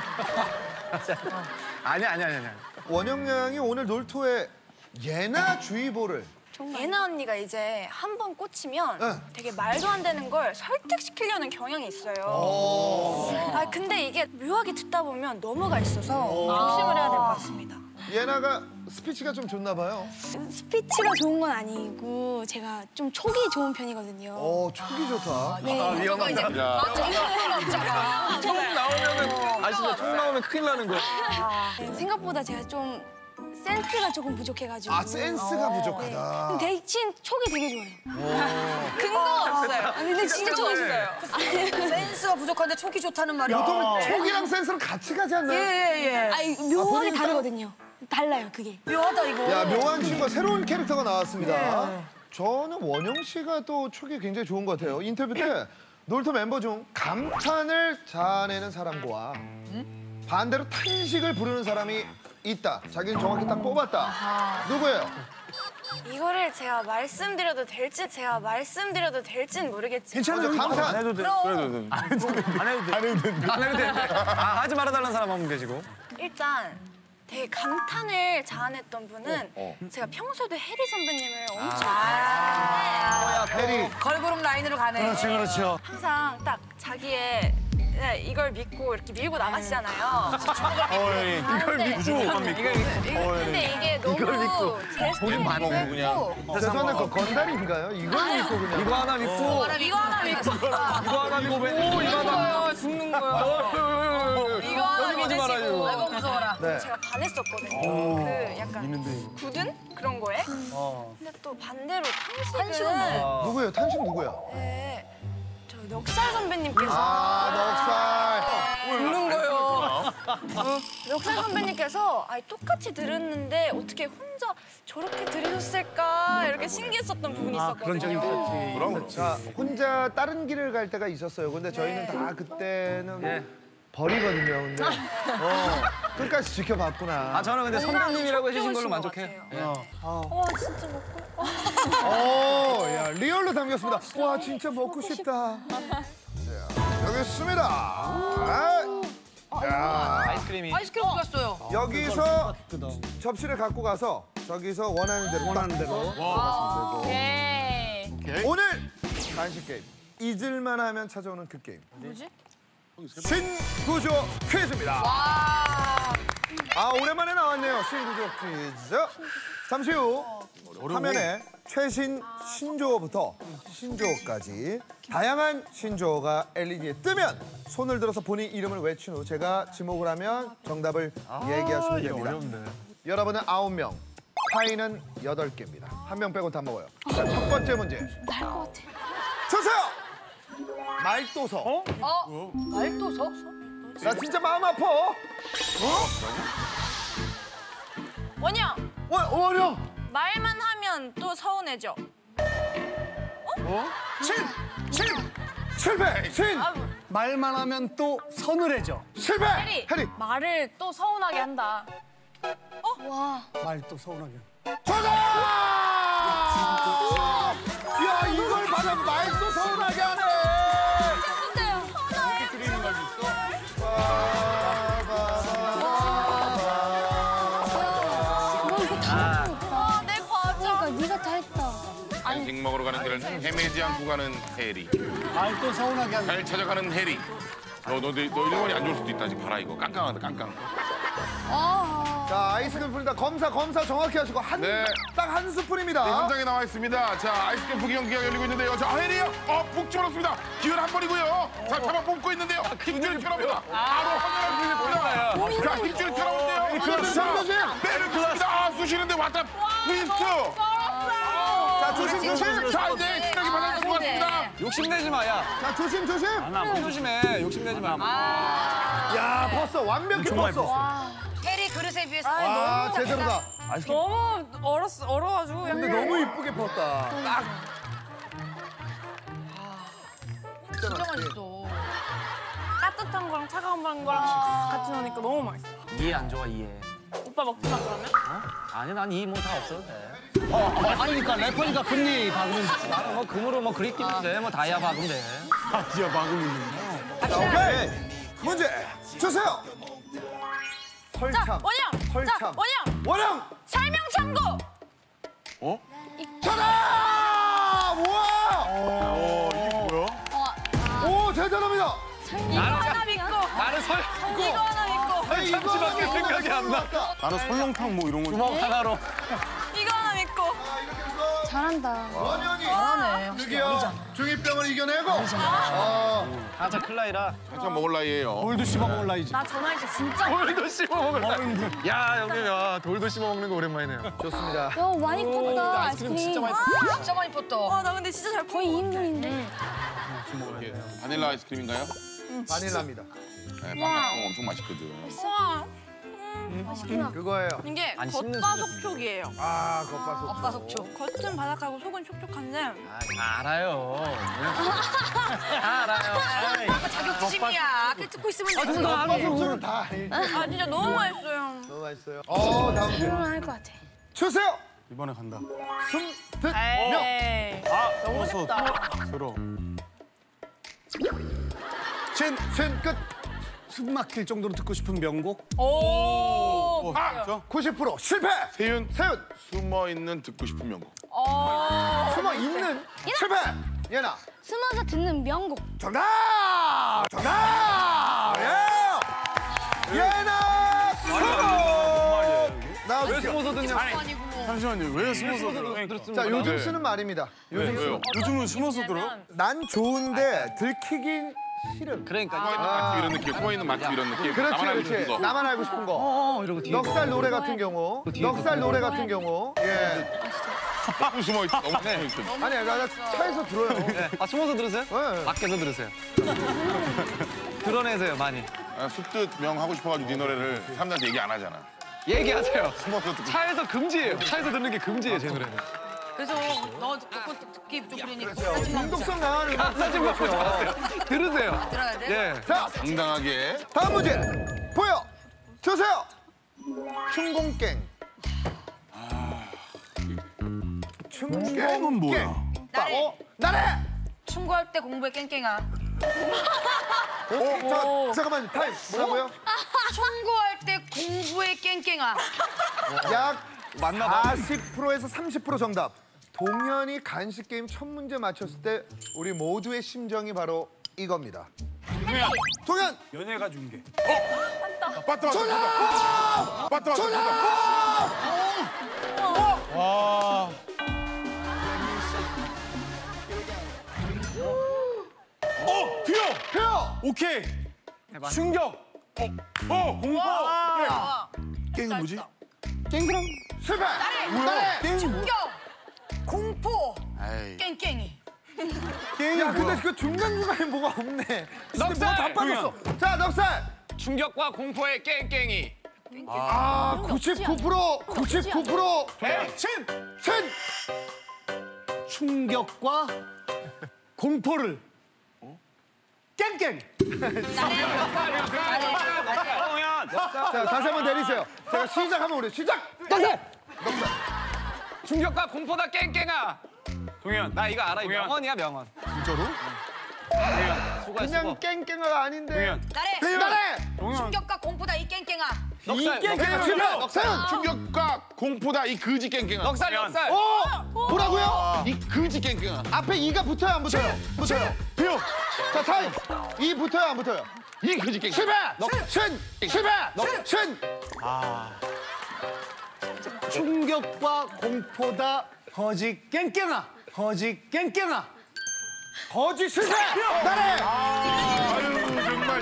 아니야. 원영 양이 오늘 놀토에 예나 주의보를. 예나 언니가 이제 한 번 꽂히면 되게 말도 안 되는 걸 설득시키려는 경향이 있어요. 근데 이게 묘하게 듣다 보면 넘어가 있어서 조심을 해야 될 것 같습니다. 예나가 스피치가 좀 좋나 봐요. 스피치가 좋은 건 아니고 제가 좀 촉이 좋은 편이거든요. 촉이 좋다. 네. 위험하다. 총 나오면은 아시죠? 총 나오면 큰일 나는 거야. 생각보다 제가 좀 센스가 조금 부족해가지고. 센스가 부족하다. 대신 촉이 되게 좋아요. 근거 없어요. 근데 진짜 촉이 있어요. 센스가 부족한데 촉이 좋다는 말이. 보통 촉이랑 센스는 같이 가지 않나요? 예. 아니, 묘하게 다르거든요. 달라요, 그게. 묘하다 이거. 야, 묘한 친구가 새로운 캐릭터가 나왔습니다. 저는 원영 씨가 또 촉이 굉장히 좋은 것 같아요. 인터뷰 때 놀토 멤버 중 감탄을 자아내는 사람과 반대로 탄식을 부르는 사람이 있다. 자기는 정확히 딱 뽑았다. 누구예요? 이거를 제가 말씀드려도 될진 모르겠지만 괜찮아요. 감탄. 안 해도 돼. 안 해도 돼. 하지 말아달라는 사람 한 분 계시고. 일단 되게 감탄을 자아냈던 분은 제가 평소에도 해리 선배님을 엄청 해리. 걸그룹 라인으로 가네. 그렇죠. 항상 딱 자기의 이걸 믿고 이렇게 밀고 나가시잖아요. 이걸 믿고. 근데 이게 너무 제 스타일이기도 했고 죄송한데 그 건달인가요? 이걸 믿고 그냥. 이거 하나 믿고. 이거 하나 믿고. 이거 하나 믿고. 이거 하나. 죽는 거야. 이거 하나 믿으시고. 아이고 무서워라. 제가 반했었거든요. 그 약간 굳은 그런 거에. 근데 또 반대로 탄식은 누구예요? 탄식 누구야? 저 멱살 선배님께서 넉살. 죽는 거요. 멱살 선배님께서 똑같이 들었는데 어떻게 혼자 저렇게 들으셨을까 이렇게 신기했었던 부분이 있었거든요. 그런 적이 있었지. 그럼. 자, 혼자 다른 길을 갈 때가 있었어요. 근데 저희는 다 그때는 버리거든요. 근데 끝까지 지켜봤구나. 저는 근데 선배님이라고 해주신 걸로 만족해요. 진짜 먹고. 야, 리얼로 담겼습니다. 와, 진짜 먹고 싶다. 자, 여기 있습니다. 아이스크림이. 아이스크림 먹었어요. 여기서 접시를 갖고 가서 저기서 원하는 대로 가시면 되고. 오늘 간식 게임. 잊을만 하면 찾아오는 그 게임. 뭐지? 신구조 퀴즈입니다. 오랜만에 나왔네요. 신구조 퀴즈. 잠시 후 화면에 최신 신조어부터 신조어까지 다양한 신조어가 LED에 뜨면 손을 들어서 본인 이름을 외친 후 제가 지목을 하면 정답을 얘기하시면 됩니다. 어려운데. 여러분은 9명, 파이는 8개입니다. 한 명 빼고 다 먹어요. 자, 첫 번째 문제. 나을 것 같아. 주세요! 말도서. 말도서? 나 진짜 마음 아파. 원영. 원영. 말만 하면 또 서운해져. 실패. 말만 하면 또 서늘해져. 실패. 해리. 말을 또 서운하게 한다. 와. 말 또 서운하게. 정답! 야, 이걸 받아 말도 서운하게 하네. 내 과자. 그러니까 네가 다 했다. 땡 먹으러 가는 길을 헤매지 않고 가는 해리. 말 또 서운하게 하네. 잘 찾아가는 해리. 너 일본이 안 좋을 수도 있다. 지금 봐라 이거. 깡깡하다 깡깡. 자, 아이스크림 풀린다. 검사 정확히 하시고 딱 한 스푼입니다. 네, 현장에 나와 있습니다. 자, 아이스크림 부기 경기가 열리고 있는데요. 자, 해리요. 푹 집어넣습니다. 기회는 한 번이고요. 자, 잡아 뽑고 있는데요. 힘줄이 튀어나옵니다. 바로 화면을 보입니다. 자, 힘줄이 튀어나오는데요. 빼를 굽습니다. 쑤시는데 왔다. 트위스트. 자, 조심. 자, 이제 시작이 받아줄 것 같습니다. 욕심내지 마, 야. 자, 조심. 조심해. 욕심내지 마. 야, 벗어. 완벽히 벗어. 해리 그릇에 비해서 와, 제대로다. 너무 얼어가지고. 근데 너무 이쁘게 벗다. 진짜 맛있어. 따뜻한 거랑 차가운 거랑 같이 넣으니까 너무 맛있어. 이해 안 좋아 이해. 오빠 먹지 마 그러면? 아니 난 이 뭐 다 없어도 돼. 래퍼니까 금리 박으면 나는 뭐 금으로 뭐 그리끼면 돼. 뭐 다이아 박으면 돼. 다이아 박으면 돼. 오케이. 문제 주세요. 설참. 자, 원영. 원영. 설명 참고. 정답! 우와! 이게 뭐야? 오, 대단합니다. 이거 하나 믿고. 나는 이거 하나 믿고. 아니, 참치밖에 생각이 안 나. 나는 설렁탕 뭐 이런 거. 주먹 하나로. 이거 하나 믿고. 잘한다. 원영이 잘하네. 드디어 중2병을 이겨내고. 아저 클라이라. 한참 먹을 나이에요. 돌도 씹어 먹을 나이지. 나 전화할 때 진짜. 돌도 씹어 먹을 날. 야, 형님, 야, 돌도 씹어 먹는 거 오랜만이네요. 좋습니다. 야, 많이 컸다. 아이스크림. 진짜 많이 컸다. 나 근데 진짜 잘 거의 2인분인데. 바닐라 아이스크림인가요? 바닐라입니다. 네, 빵빵 엄청 맛있거든. 우와. 그거예요. 이게 안 씹는 겉바속촉이에요. 겉바속촉. 겉바속촉. 겉은 바삭하고 속은 촉촉한데. 다 알아요. 다 알아요. 아까 자격지심이야. 그 듣고 있으면 되지. 겉바속촉은 다 알지. 진짜 너무 맛있어요. 너무 맛있어요. 다음 문제. 할것 같아. 주세요. 이번에 간다. 숨듣명. 너무 쉽다. 들어. 끝. 숨 막힐 정도로 듣고 싶은 명곡. 오. 90% 실패. 세윤. 숨어 있는 듣고 싶은 명곡. 숨어 있는 실패. 예나. 숨어서 듣는 명곡. 정답. 예. 예나 숨어. 왜 숨어서 듣냐? 잠시만요. 왜 숨어서 들어? 자, 요즘 쓰는 말입니다. 왜요? 요즘은 숨어서 들어? 난 좋은데 들키긴 싫음. 그러니까. 맛집 이런 느낌. 숨어 있는 맛집 이런 느낌. 그렇지, 나만 알고 싶은 그렇지. 거. 나만 알고 싶은 거. 이러고 뒤에. 넉살 노래 같은 경우. 넉살 노래 같은 경우. 예. 너무 숨어 있어. 너무 숨어 있어. 아니, 나 차에서 들어요. 네. 숨어서 들으세요? 네. 밖에서 들으세요. 드러내세요 많이. 숲뜻 명 하고 싶어가지고 네 노래를 사람들한테 얘기 안 하잖아. 얘기하세요. 숨어서 듣고. 차에서 금지예요. 차에서 듣는 게 금지예요 제 노래는. 그래서 너 듣기 좀 그러니까 중독성 강한 음악 사진 못 보죠. 들으세요. 들어야 돼? 예. 자, 당당하게. 다음 문제 보여 주세요. 춘공깽. 춘공은 뭐야? 나래. 충고할 때 공부에 깽깽아. 잠깐만 타임 뭐라고요? 충고할 때 공부에 깽깽아. 약 40%에서 30% 정답. 동현이 간식 게임 첫 문제 맞췄을 때 우리 모두의 심정이 바로 이겁니다. 동현. 연예가 준 게. 빠따. 와. 표. 오케이. 충격. 공포. 깽은 뭐지? 깽그랑 실패. 나래. 깽이 뭐야? 충격. 공포. 에이. 깽깽이. 야, 근데 그 중간중간에 뭐가 없네. 넉살. 다 빠졌어. 자, 넉살. 충격과 공포의 깽깽이. 99%. 신. 충격과 공포를 깽깽. 자, 다시 한번 내리세요. 제가 시작하면 우리 시작. 충격과 공포다 깽깽아. 동현, 나 이거 알아. 명언이야 명언. 진짜로? 그냥 깽깽아가 아닌데. 동현. 나래. 충격과 공포다 이 깽깽아. 이 깽깽아 실패. 세훈. 충격과 공포다 이 거지 깽깽아. 넉살. 뭐라고요? 이 거지 깽깽아. 앞에 이가 붙어요, 안 붙어요? 붙어요. 비오. 자, 타임. 이 붙어요, 안 붙어요? 이 거지 깽깽아. 실패. 신. 충격과 공포다 거짓 깽깽아. 거짓 실패. 나래. 정말.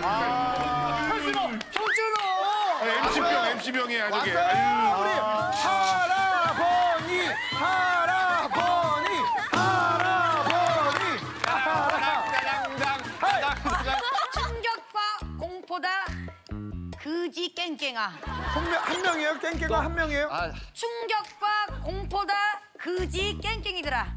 현준호. MC병이야 저게. 왔어요, 우리 할아버니. 충격과 공포다 그지 깽깽아. 한 명이에요? 깽깽아 한 명이에요? 충격과 공포다 그지 깽깽이들아.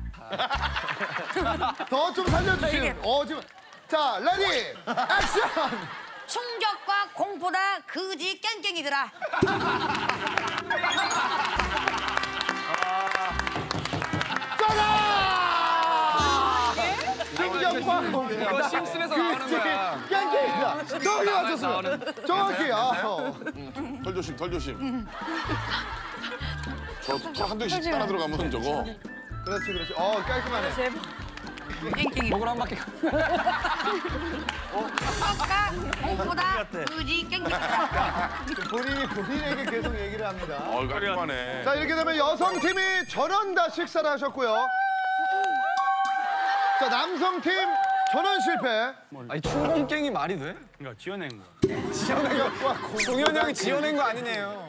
더 좀 살려주시면. 지금. 자, 레디, 액션! 충격과 공포다 그지 깽깽이들아. 충격과 공포다. 이거 심슨에서 나오는 거야. 깽깽이다. 정확히 맞췄어요. 정확히. 덜 조심. 저 한 대씩 따라 들어가면 저거. 그렇지. 깔끔하네. 깽깽이. 먹으러 한 바퀴. 충격과 공포다 그지 깽깽이들아. 본인에게 계속 얘기를 합니다. 깔끔하네. 자, 이렇게 되면 여성팀이 전원 다 식사를 하셨고요. 자, 남성팀 전원 실패. 아니 충공깽이 말이 돼? 그러니까 지어낸 거. 동현 형이 지어낸 거 아니네요.